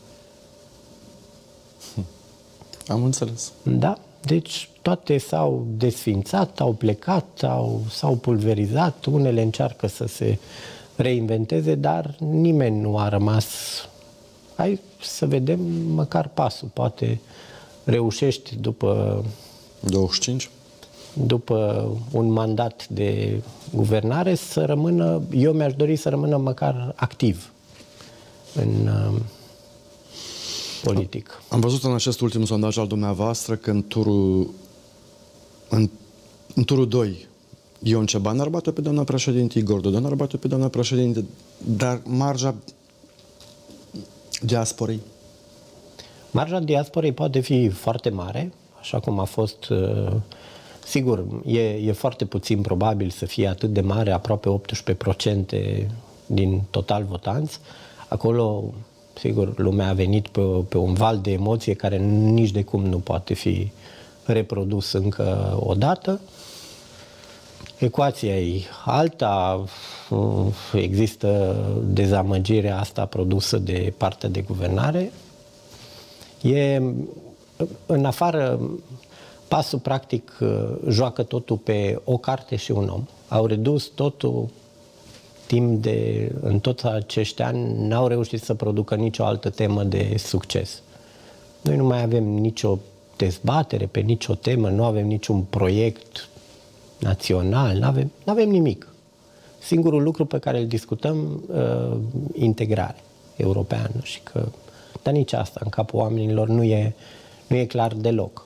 Am înțeles. Da? Deci toate s-au desfințat, au plecat, au, s-au pulverizat, unele încearcă să se reinventeze, dar nimeni nu a rămas. Hai să vedem măcar pasul. Poate reușești după douăzeci și cinci? După un mandat de guvernare să rămână, eu mi-aș dori să rămână măcar activ în uh, politic. Am văzut în acest ultim sondaj al dumneavoastră că în turul în, în turul doi Ion Ceban ar bate pe doamna președinte, Igor Dodon ar bate pe doamna președinte, dar marja diasporei? Marja diasporei poate fi foarte mare, așa cum a fost, uh, sigur, e, e foarte puțin probabil să fie atât de mare, aproape optsprezece la sută din total votanți. Acolo, sigur, lumea a venit pe, pe un val de emoție care nici de cum nu poate fi reprodus încă o dată. Ecuația e alta, există dezamăgirea asta produsă de partea de guvernare. E, în afară, pasul practic joacă totul pe o carte și un om. Au redus totul timp de, în toți acești ani, n-au reușit să producă nicio altă temă de succes. Noi nu mai avem nicio dezbatere pe nicio temă, nu avem niciun proiect național, nu avem, nu avem nimic. Singurul lucru pe care îl discutăm, uh, integrare europeană, și că, dar nici asta în capul oamenilor nu e, nu e clar deloc.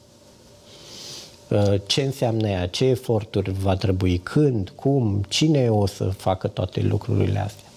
Uh, ce înseamnă ea, ce eforturi va trebui, când, cum, cine o să facă toate lucrurile astea.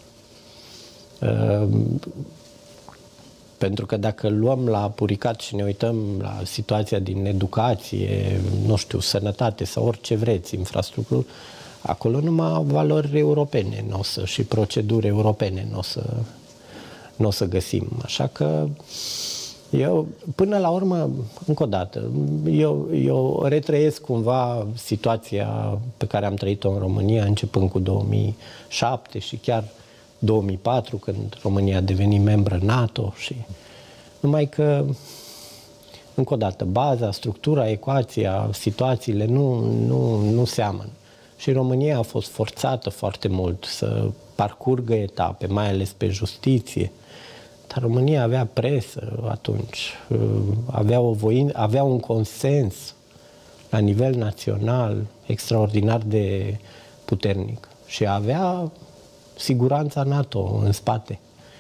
Uh, Pentru că dacă luăm la puricat și ne uităm la situația din educație, nu știu, sănătate sau orice vreți, infrastructură, acolo numai valori europene n-o să, și proceduri europene n-o să, n-o să găsim. Așa că eu, până la urmă, încă o dată, eu, eu retrăiesc cumva situația pe care am trăit-o în România începând cu două mii șapte și chiar două mii patru, când România a devenit membră NATO, și numai că, încă o dată, baza, structura, ecuația, situațiile nu, nu, nu seamănă. Și România a fost forțată foarte mult să parcurgă etape, mai ales pe justiție. Dar România avea presă atunci, avea, o voin, avea un consens la nivel național extraordinar de puternic și avea siguranța NATO în spate.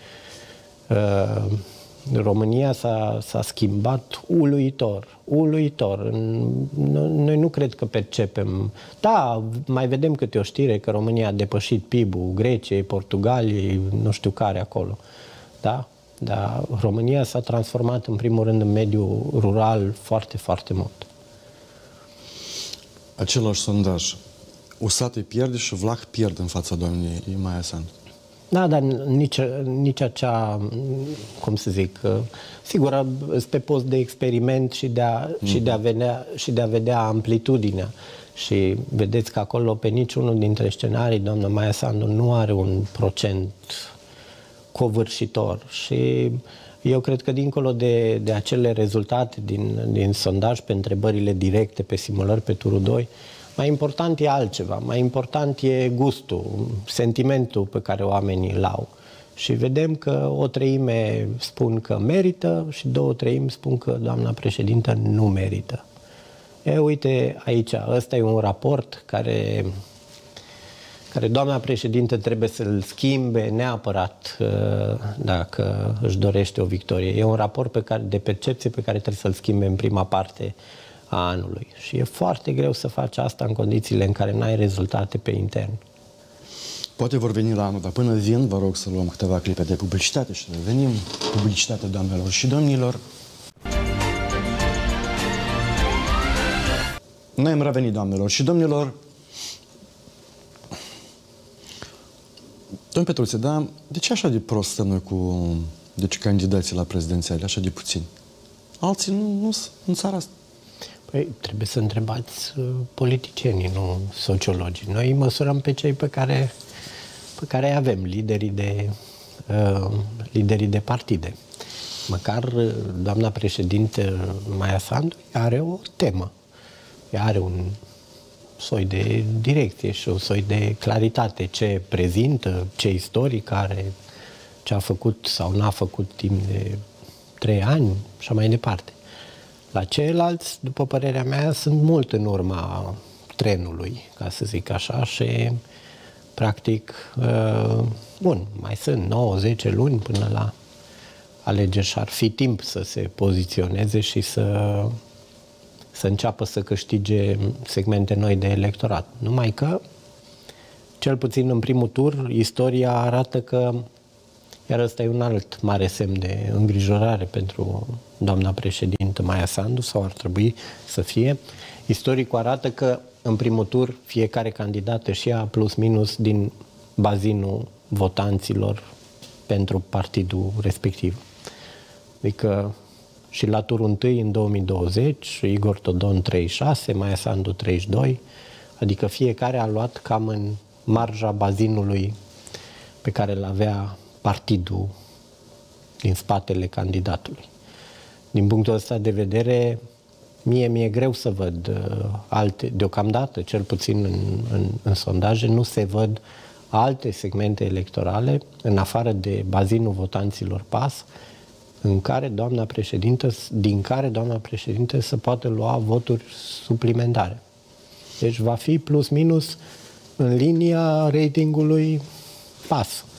România s-a, s-a schimbat uluitor, uluitor. Noi nu cred că percepem. Da, mai vedem câte o știre că România a depășit P I B-ul Greciei, Portugaliei, nu știu care acolo. Da? Dar România s-a transformat în primul rând în mediul rural foarte, foarte mult. Același sondaj. Usat îi pierde și Vlah pierde în fața doamnei Maia Sandu. Da, dar nici, nici acea, cum să zic, sigur, sunt pe post de experiment și de a, mm. și de a, vedea, și de a vedea amplitudinea. Și vedeți că acolo, pe niciunul dintre scenarii, doamna Maia Sandu nu are un procent covârșitor. Și eu cred că dincolo de, de acele rezultate din, din sondaj pe întrebările directe, pe simulări pe turul doi, mai important e altceva, mai important e gustul, sentimentul pe care oamenii îl au. Și vedem că o treime spun că merită și două treimi spun că doamna președintă nu merită. E, uite aici, ăsta e un raport care, care doamna președintă trebuie să-l schimbe neapărat dacă își dorește o victorie. E un raport pe care, de percepție pe care trebuie să-l schimbe în prima parte a anului. Și e foarte greu să faci asta în condițiile în care n-ai rezultate pe intern. Poate vor veni la anul, dar până vin, vă rog să luăm câteva clipe de publicitate și revenim. Publicitate, doamnelor și domnilor. Noi am revenit, doamnelor și domnilor. Domnul Petruțe, dar de ce așa de prost stăm noi cu deci, candidații la prezidențiale, așa de puțini? Alții nu, nu sunt în țara asta. Păi, trebuie să întrebați uh, politicienii, nu sociologii. Noi măsurăm pe cei pe care, pe care îi avem, liderii de, uh, liderii de partide. Măcar uh, doamna președinte Maia Sandu are o temă. Ea are un soi de direcție și un soi de claritate. Ce prezintă, ce istoric are, ce a făcut sau n-a făcut timp de trei ani și mai departe. La ceilalți, după părerea mea, sunt mult în urma trenului, ca să zic așa, și practic, uh, bun, mai sunt nouă zece luni până la alegeri și ar fi timp să se poziționeze și să, să înceapă să câștige segmente noi de electorat. Numai că, cel puțin în primul tur, istoria arată că, iar ăsta e un alt mare semn de îngrijorare pentru doamna președintă Maia Sandu, sau ar trebui să fie. Istoricul arată că în primul tur fiecare candidat își ia plus minus din bazinul votanților pentru partidul respectiv. Adică și la turul întâi în două mii douăzeci, Igor Todon treizeci și șase, Maia Sandu treizeci și doi, adică fiecare a luat cam în marja bazinului pe care îl avea partidul din spatele candidatului. Din punctul ăsta de vedere, mie mi-e greu să văd uh, alte, deocamdată, cel puțin în, în, în sondaje, nu se văd alte segmente electorale, în afară de bazinul votanților P A S, în care doamna președintă, din care doamna președintă să poată lua voturi suplimentare. Deci va fi plus minus în linia ratingului P A S.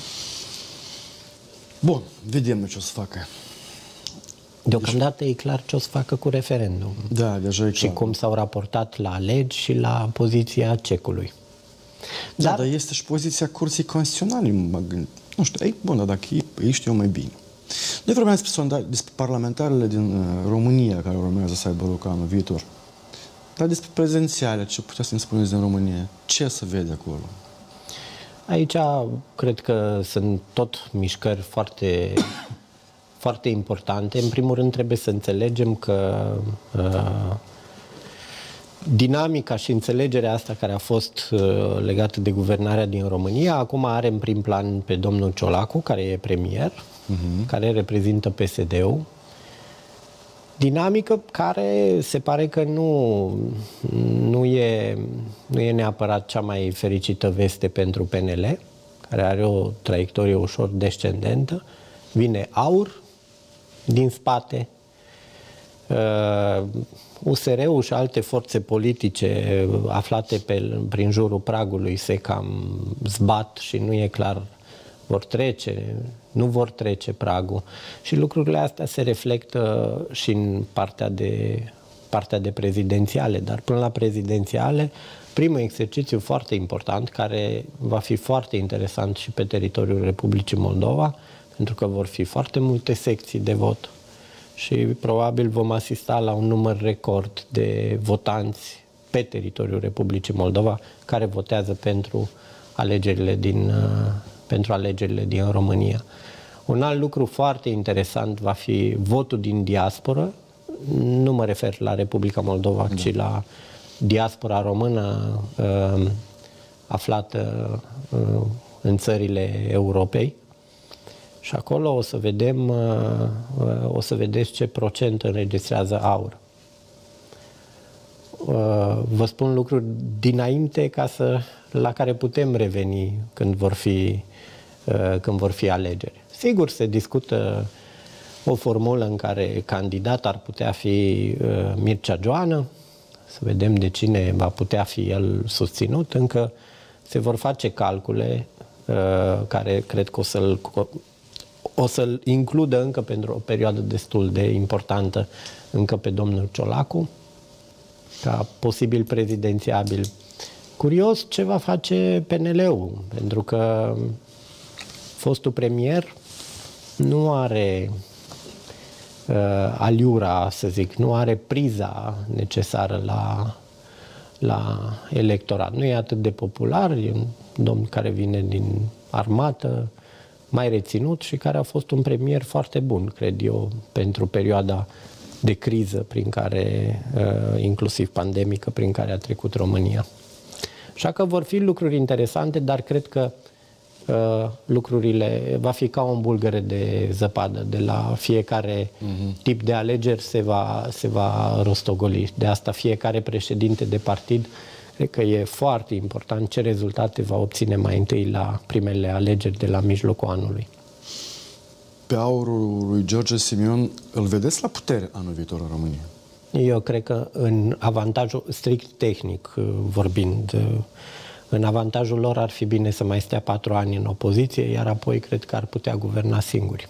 Bun, vedem ce o să facă. Deocamdată deci, e clar ce o să facă cu referendum. Da, deja e și clar. cum s-au raportat la legi și la poziția cecului. Da, dar, dar este și poziția Curții Constituționale. Mă gând... Nu știu, ei, bun, dar dacă ei, ei știu mai bine. Noi vorbeam despre, sonda... despre parlamentarele din uh, România care urmează să aibă loc anul viitor. Dar despre prezidențiale, ce puteți să-mi spuneți din România? Ce se vede acolo? Aici cred că sunt tot mișcări foarte, foarte importante. În primul rând trebuie să înțelegem că uh, dinamica și înțelegerea asta care a fost uh, legată de guvernarea din România, acum are în prim plan pe domnul Ciolacu, care e premier, uh-huh. care reprezintă P S D-ul. Dinamică care se pare că nu, nu, e, nu e neapărat cea mai fericită veste pentru P N L, care are o traiectorie ușor descendentă. Vine AUR din spate, uh, U S R-ul și alte forțe politice aflate pe, prin jurul pragului se cam zbat și nu e clar vor trece, nu vor trece pragul. Și lucrurile astea se reflectă și în partea de, partea de prezidențiale, dar până la prezidențiale, primul exercițiu foarte important, care va fi foarte interesant și pe teritoriul Republicii Moldova, pentru că vor fi foarte multe secții de vot și probabil vom asista la un număr record de votanți pe teritoriul Republicii Moldova care votează pentru alegerile din, pentru alegerile din România. Un alt lucru foarte interesant va fi votul din diasporă. Nu mă refer la Republica Moldova, da. ci la diaspora română uh, aflată uh, în țările Europei. Și acolo o să vedem, uh, o să vedeți ce procent înregistrează AUR. Uh, vă spun lucruri dinainte ca să, la care putem reveni când vor fi, uh, când vor fi alegeri. Sigur, se discută o formulă în care candidat ar putea fi uh, Mircea Joană, să vedem de cine va putea fi el susținut. Încă se vor face calcule uh, care cred că o să-l o să-l includă încă pentru o perioadă destul de importantă încă pe domnul Ciolacu, ca posibil prezidențiabil. Curios ce va face P N L-ul, pentru că fostul premier nu are uh, aliura, să zic, nu are priza necesară la, la electorat. Nu e atât de popular, e un domn care vine din armată, mai reținut și care a fost un premier foarte bun, cred eu, pentru perioada de criză prin care, uh, inclusiv pandemică, prin care a trecut România. Așa că vor fi lucruri interesante, dar cred că uh, lucrurile va fi ca o bulgăre de zăpadă. De la fiecare uh-huh. tip de alegeri se va, se va rostogoli. De asta fiecare președinte de partid cred că e foarte important ce rezultate va obține mai întâi la primele alegeri de la mijlocul anului. Pe aurul lui George Simion îl vedeți la putere anul viitor în România? Eu cred că în avantajul strict tehnic vorbind, în avantajul lor ar fi bine să mai stea patru ani în opoziție, iar apoi cred că ar putea guverna singuri.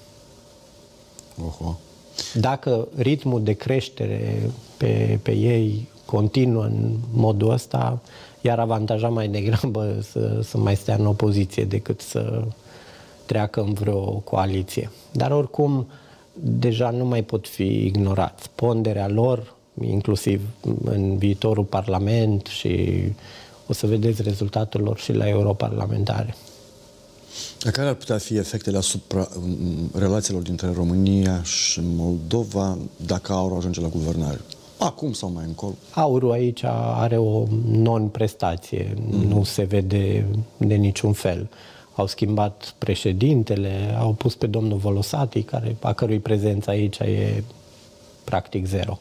Oho. Dacă ritmul de creștere pe, pe ei continuă în modul ăsta, iar avantaja mai degrabă să, să mai stea în opoziție decât să treacă în vreo coaliție. Dar oricum, deja nu mai pot fi ignorați. Ponderea lor, inclusiv în viitorul Parlament, și o să vedeți rezultatul lor și la europarlamentare. Care ar putea fi efectele asupra relațiilor dintre România și Moldova dacă AUR ajunge la guvernare? Acum sau mai încolo? AUR-ul aici are o non-prestație, mm. nu se vede de niciun fel. Au schimbat președintele, au pus pe domnul Volosati, care, a cărui prezență aici e practic zero.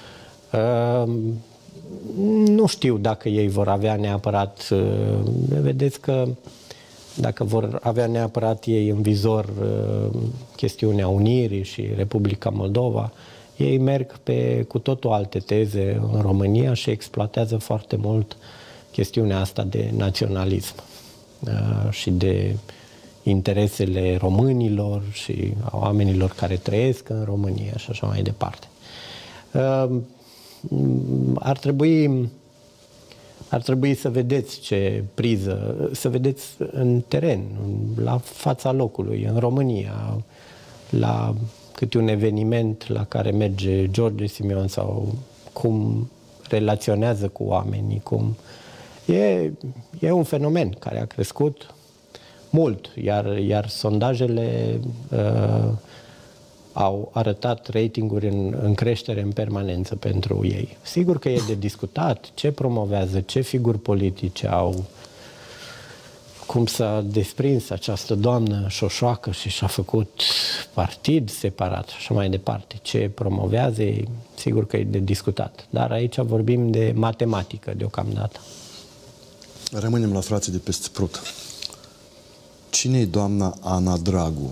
Uh, nu știu dacă ei vor avea neapărat... Uh, vedeți că dacă vor avea neapărat ei în vizor uh, chestiunea Unirii și Republica Moldova, ei merg pe cu totul alte teze în România și exploatează foarte mult chestiunea asta de naționalism uh, și de interesele românilor și a oamenilor care trăiesc în România și așa mai departe. Uh, ar trebui ar trebui să vedeți ce priză, să vedeți în teren, la fața locului, în România, la câte un eveniment la care merge George Simion sau cum relaționează cu oamenii, cum... E, e un fenomen care a crescut mult, iar, iar sondajele uh, au arătat ratinguri în, în creștere în permanență pentru ei. Sigur că e de discutat ce promovează, ce figuri politice au, cum s-a desprins această doamnă șoșoacă și și-a făcut partid separat și așa mai departe. Ce promovează, sigur că e de discutat. Dar aici vorbim de matematică deocamdată. Rămânem la frații de peste Prut. Cine e doamna Ana Dragu?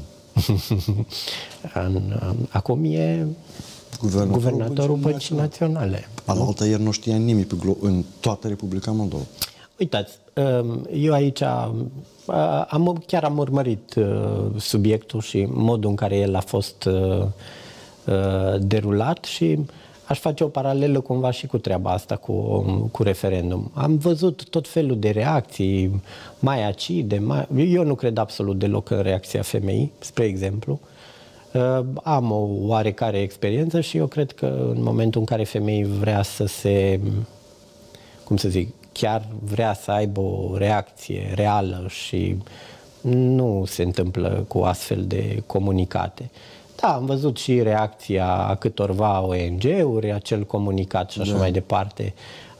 Acum e guvernatorul, guvernatorul Păcii Naționale. Alaltă ieri nu știa nimeni pe în toată Republica Moldova. Uitați, eu aici am, chiar am urmărit subiectul și modul în care el a fost derulat și aș face o paralelă cumva și cu treaba asta, cu, cu referendum. Am văzut tot felul de reacții mai acide, mai... eu nu cred absolut deloc în reacția femeii, spre exemplu. Am o oarecare experiență și eu cred că în momentul în care femeii vrea să se, cum să zic, chiar vrea să aibă o reacție reală și nu se întâmplă cu astfel de comunicate. Da, am văzut și reacția a câtorva O N G-uri, acel comunicat și așa da. mai departe.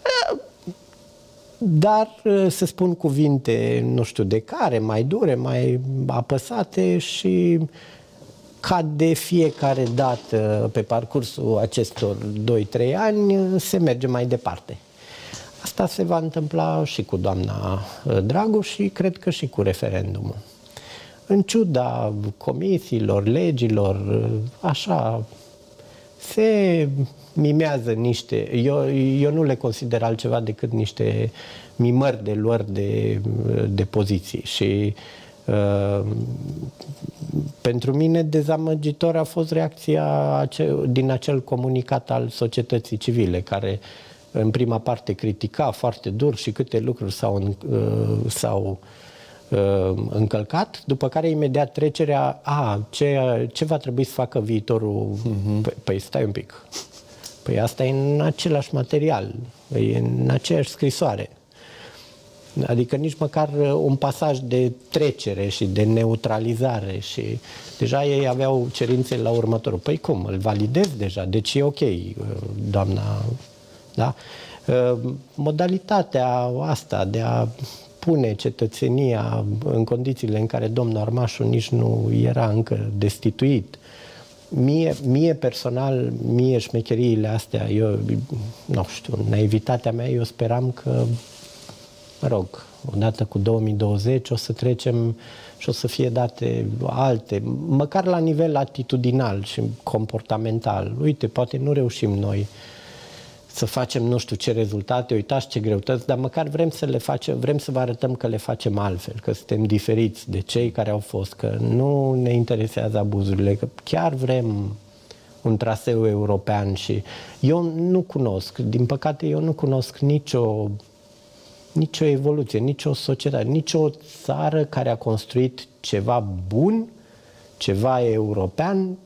Dar să spun cuvinte, nu știu de care, mai dure, mai apăsate și ca de fiecare dată pe parcursul acestor doi trei ani se merge mai departe. Asta se va întâmpla și cu doamna Dragu și cred că și cu referendumul. În ciuda comisiilor, legilor, așa, se mimează niște, eu, eu nu le consider altceva decât niște mimări de luări de, de poziții și uh, pentru mine dezamăgitor a fost reacția ace, din acel comunicat al societății civile, care în prima parte critica foarte dur și câte lucruri s-au uh, s-au încălcat, după care imediat trecerea, a, ce, ce va trebui să facă viitorul? Uh-huh. Păi stai un pic. Păi asta e în același material, e în aceeași scrisoare. Adică nici măcar un pasaj de trecere și de neutralizare și deja ei aveau cerințe la următorul. Păi cum? Îl validez deja, deci e ok, doamna, da? Modalitatea asta de a pune cetățenia în condițiile în care domnul Armașu nici nu era încă destituit. Mie, mie personal, mie șmecheriile astea, eu, nu știu, naivitatea mea, eu speram că, mă rog, odată cu două mii douăzeci o să trecem și o să fie date alte, măcar la nivel atitudinal și comportamental. Uite, poate nu reușim noi să facem nu știu ce rezultate, uitați ce greutăți, dar măcar vrem să le facem, vrem să vă arătăm că le facem altfel, că suntem diferiți de cei care au fost, că nu ne interesează abuzurile, că chiar vrem un traseu european și eu nu cunosc, din păcate eu nu cunosc nicio, nicio evoluție, nicio societate, nicio țară care a construit ceva bun, ceva european,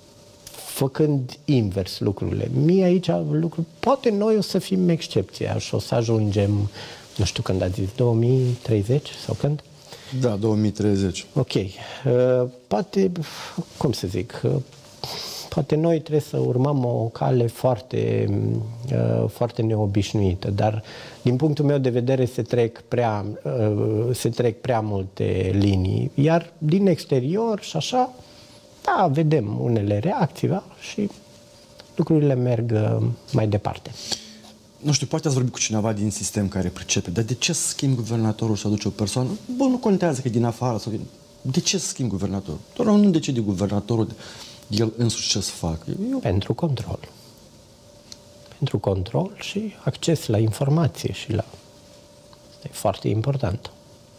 făcând invers lucrurile. Mie aici lucruri, poate noi o să fim excepția și o să ajungem, nu știu când ați zis, două mii treizeci sau când? Da, două mii treizeci. Ok. Uh, poate, cum să zic, uh, poate noi trebuie să urmăm o cale foarte, uh, foarte neobișnuită, dar din punctul meu de vedere se trec prea, uh, se trec prea multe linii, iar din exterior și așa, da, vedem unele reacții, da? Și lucrurile merg mai departe. nu știu, poate ați vorbit cu cineva din sistem care pricepe, dar de ce să schimbi guvernatorul să aduce o persoană? Bă, nu contează că e din afară sau din... De ce să schimbi guvernatorul? Doar nu decide guvernatorul el însuși ce să facă. Eu... Pentru control. Pentru control și acces la informație și la... Asta e foarte important.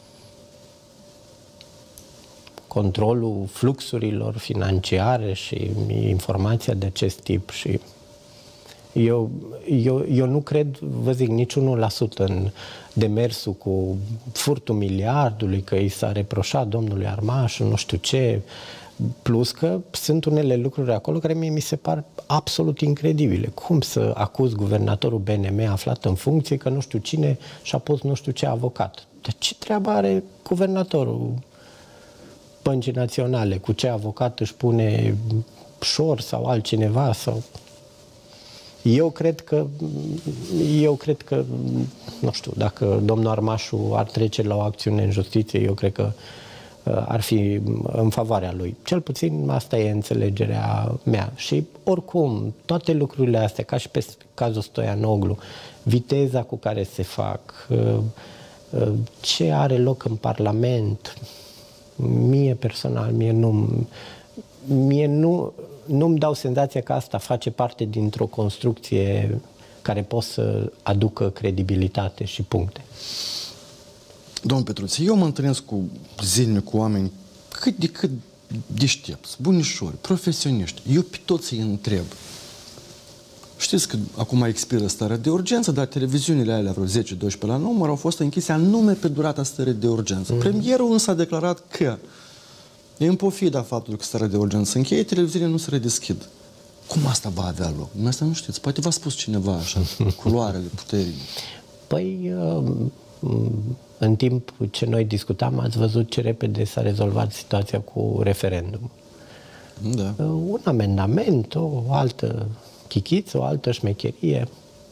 Controlul fluxurilor financiare și informația de acest tip și eu, eu, eu nu cred, vă zic, nici unu la sută în demersul cu furtul miliardului, că i s-a reproșat domnului Armașu, nu știu ce, plus că sunt unele lucruri acolo care mie mi se par absolut incredibile. Cum să acuz guvernatorul B N M aflat în funcție că nu știu cine și-a pus nu știu ce avocat? Dar ce treabă are guvernatorul Băncii Naționale? Cu ce avocat își pune Șor sau altcineva? Sau... Eu cred că, eu cred că, nu știu, dacă domnul Armașu ar trece la o acțiune în justiție, eu cred că ar fi în favoarea lui. Cel puțin asta e înțelegerea mea. Și oricum, toate lucrurile astea, ca și pe cazul Stoianoglu, viteza cu care se fac, ce are loc în Parlament, mie personal, mie nu... Mie nu... nu-mi dau senzația că asta face parte dintr-o construcție care poate să aducă credibilitate și puncte. Domnul Petruță, eu mă întâlnesc cu zilnic cu oameni cât de cât deștepți, bunișori, profesioniști. Eu pe toți îi întreb. Știți că acum expiră starea de urgență, dar televiziunile alea, vreo zece doisprezece la număr, au fost închise anume pe durata stării de urgență. Mm-hmm. Premierul însă a declarat că e în pofida faptului că starea de urgență se încheie, televiziunile nu se redeschid. Cum asta va avea loc? Asta nu știți. Poate v-a spus cineva așa, culoarele puterii. Păi, în timp ce noi discutam, ați văzut ce repede s-a rezolvat situația cu referendum. Da. Un amendament, o altă chichiță, o altă șmecherie.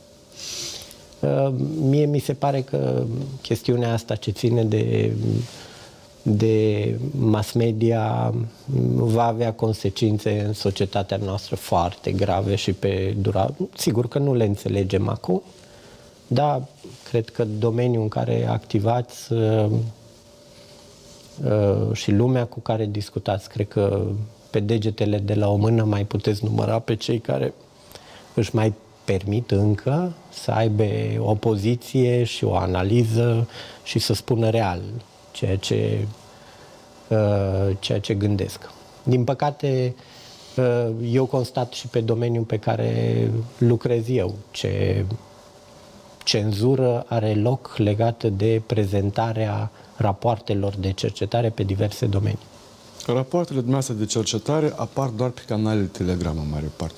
Mie mi se pare că chestiunea asta ce ține de de mass media va avea consecințe în societatea noastră foarte grave și pe durată. Sigur că nu le înțelegem acum, dar cred că domeniul în care activați uh, uh, și lumea cu care discutați, cred că pe degetele de la o mână mai puteți număra pe cei care își mai permit încă să aibă o poziție și o analiză și să spună real ceea ce, uh, ceea ce gândesc. Din păcate, uh, eu constat și pe domeniul pe care lucrez eu, ce cenzură are loc legată de prezentarea rapoartelor de cercetare pe diverse domenii. Rapoartele dumneavoastră de cercetare apar doar pe canalele Telegram, în mare parte.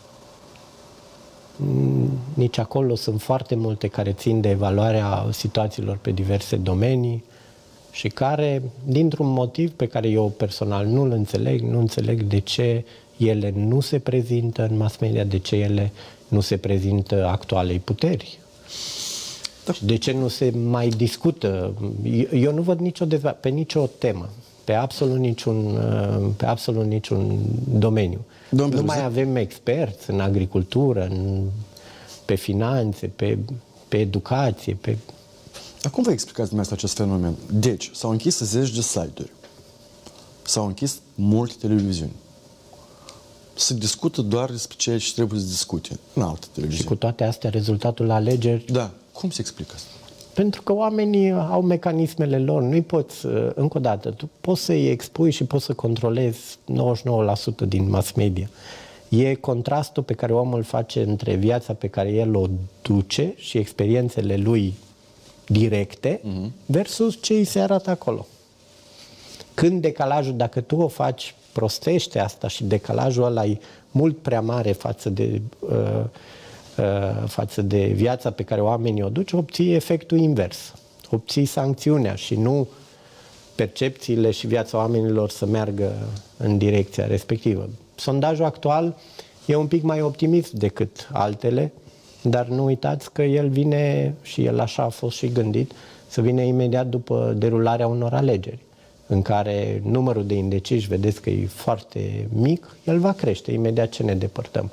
Nici acolo sunt foarte multe care țin de evaluarea situațiilor pe diverse domenii și care, dintr-un motiv pe care eu personal nu-l înțeleg, nu înțeleg de ce ele nu se prezintă în mass media, de ce ele nu se prezintă actualei puteri. Da. Și de ce nu se mai discută? Eu nu văd nicio dezbatere pe nicio temă, pe absolut niciun, pe absolut niciun domeniu. Domnul nu mai avem experți în agricultură, în, pe finanțe, pe, pe educație. Pe... Dar cum vă explicați dumneavoastră acest fenomen? Deci, s-au închis zeci de site-uri, s-au închis multe televiziuni. Se discută doar despre ceea ce trebuie să discute în alte televiziuni. Și cu toate astea, rezultatul la alegeri... Da. Cum se explică asta? Pentru că oamenii au mecanismele lor. Nu-i poți, încă o dată, tu poți să-i expui și poți să controlezi nouăzeci și nouă la sută din mass media. E contrastul pe care omul îl face între viața pe care el o duce și experiențele lui directe uh-huh. versus ce îi se arată acolo. Când decalajul, dacă tu o faci, prostește asta și decalajul ăla e mult prea mare față de... Uh, față de viața pe care oamenii o duc, obții efectul invers. Obții sancțiunea și nu percepțiile și viața oamenilor să meargă în direcția respectivă. Sondajul actual e un pic mai optimist decât altele, dar nu uitați că el vine, și el așa a fost și gândit, să vină imediat după derularea unor alegeri, în care numărul de indeciși, vedeți că e foarte mic, el va crește imediat ce ne depărtăm.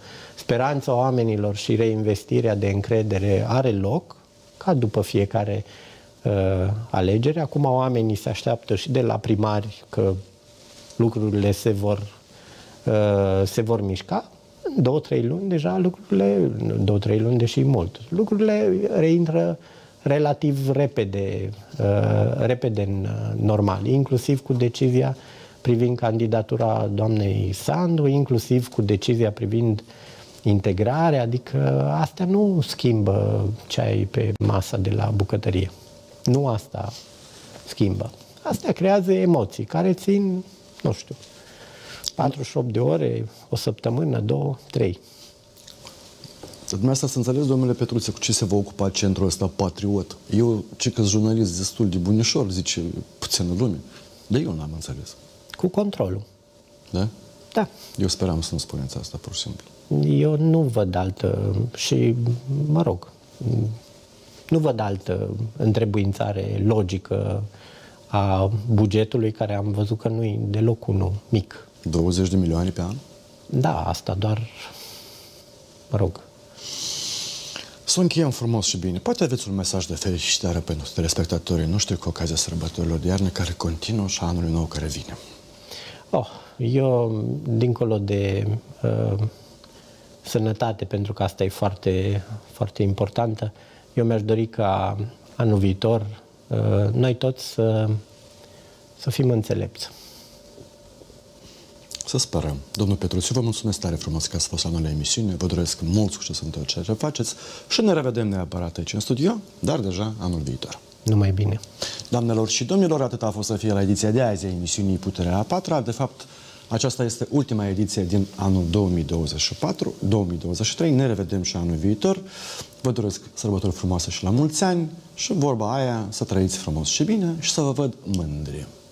speranța oamenilor și reinvestirea de încredere are loc, ca după fiecare uh, alegere. Acum oamenii se așteaptă și de la primari că lucrurile se vor, uh, se vor mișca. În două, trei luni deja lucrurile, două, trei luni, deși mult, lucrurile reintră relativ repede, uh, repede în uh, normal, inclusiv cu decizia privind candidatura doamnei Sandu, inclusiv cu decizia privind integrarea, adică astea nu schimbă ce ai pe masa de la bucătărie. Nu asta schimbă. Astea creează emoții care țin, nu știu, patruzeci și opt de ore, o săptămână, două, trei. Dumneavoastră să înțeles, domnule Petruță, cu ce se va ocupa centrul ăsta patriot? Eu, ce că jurnalist destul de bunișor, zice puțină lume, dar eu n-am înțeles. Cu controlul. Da? Da. Eu speram să nu spuneți asta, pur și simplu. Eu nu văd altă și, mă rog, nu văd altă întrebuințare logică a bugetului, care am văzut că nu e deloc unul mic. douăzeci de milioane pe an? Da, asta doar, mă rog. Să încheiem frumos și bine. Poate aveți un mesaj de felicitare pentru telespectatorii noștri cu ocazia sărbătorilor de iarnă care continuă și anului nou care vine. Oh, eu, dincolo de uh, sănătate, pentru că asta e foarte, foarte importantă, eu mi-aș dori ca anul viitor uh, noi toți să, să fim înțelepți. Să sperăm. Domnul Petruțiu, vă mulțumesc tare frumos că ați fost la noi la emisiune. Vă doresc mult succes în tot ceea ce faceți și ne revedem neapărat aici în studio, dar deja anul viitor. Numai bine. Doamnelor și domnilor, atât a fost să fie la ediția de azi a emisiunii Puterea a patra. De fapt, aceasta este ultima ediție din anul două mii douăzeci și patru două mii douăzeci și trei. Ne revedem și anul viitor. Vă doresc sărbători frumoase și la mulți ani și vorba aia, să trăiți frumos și bine și să vă văd mândri.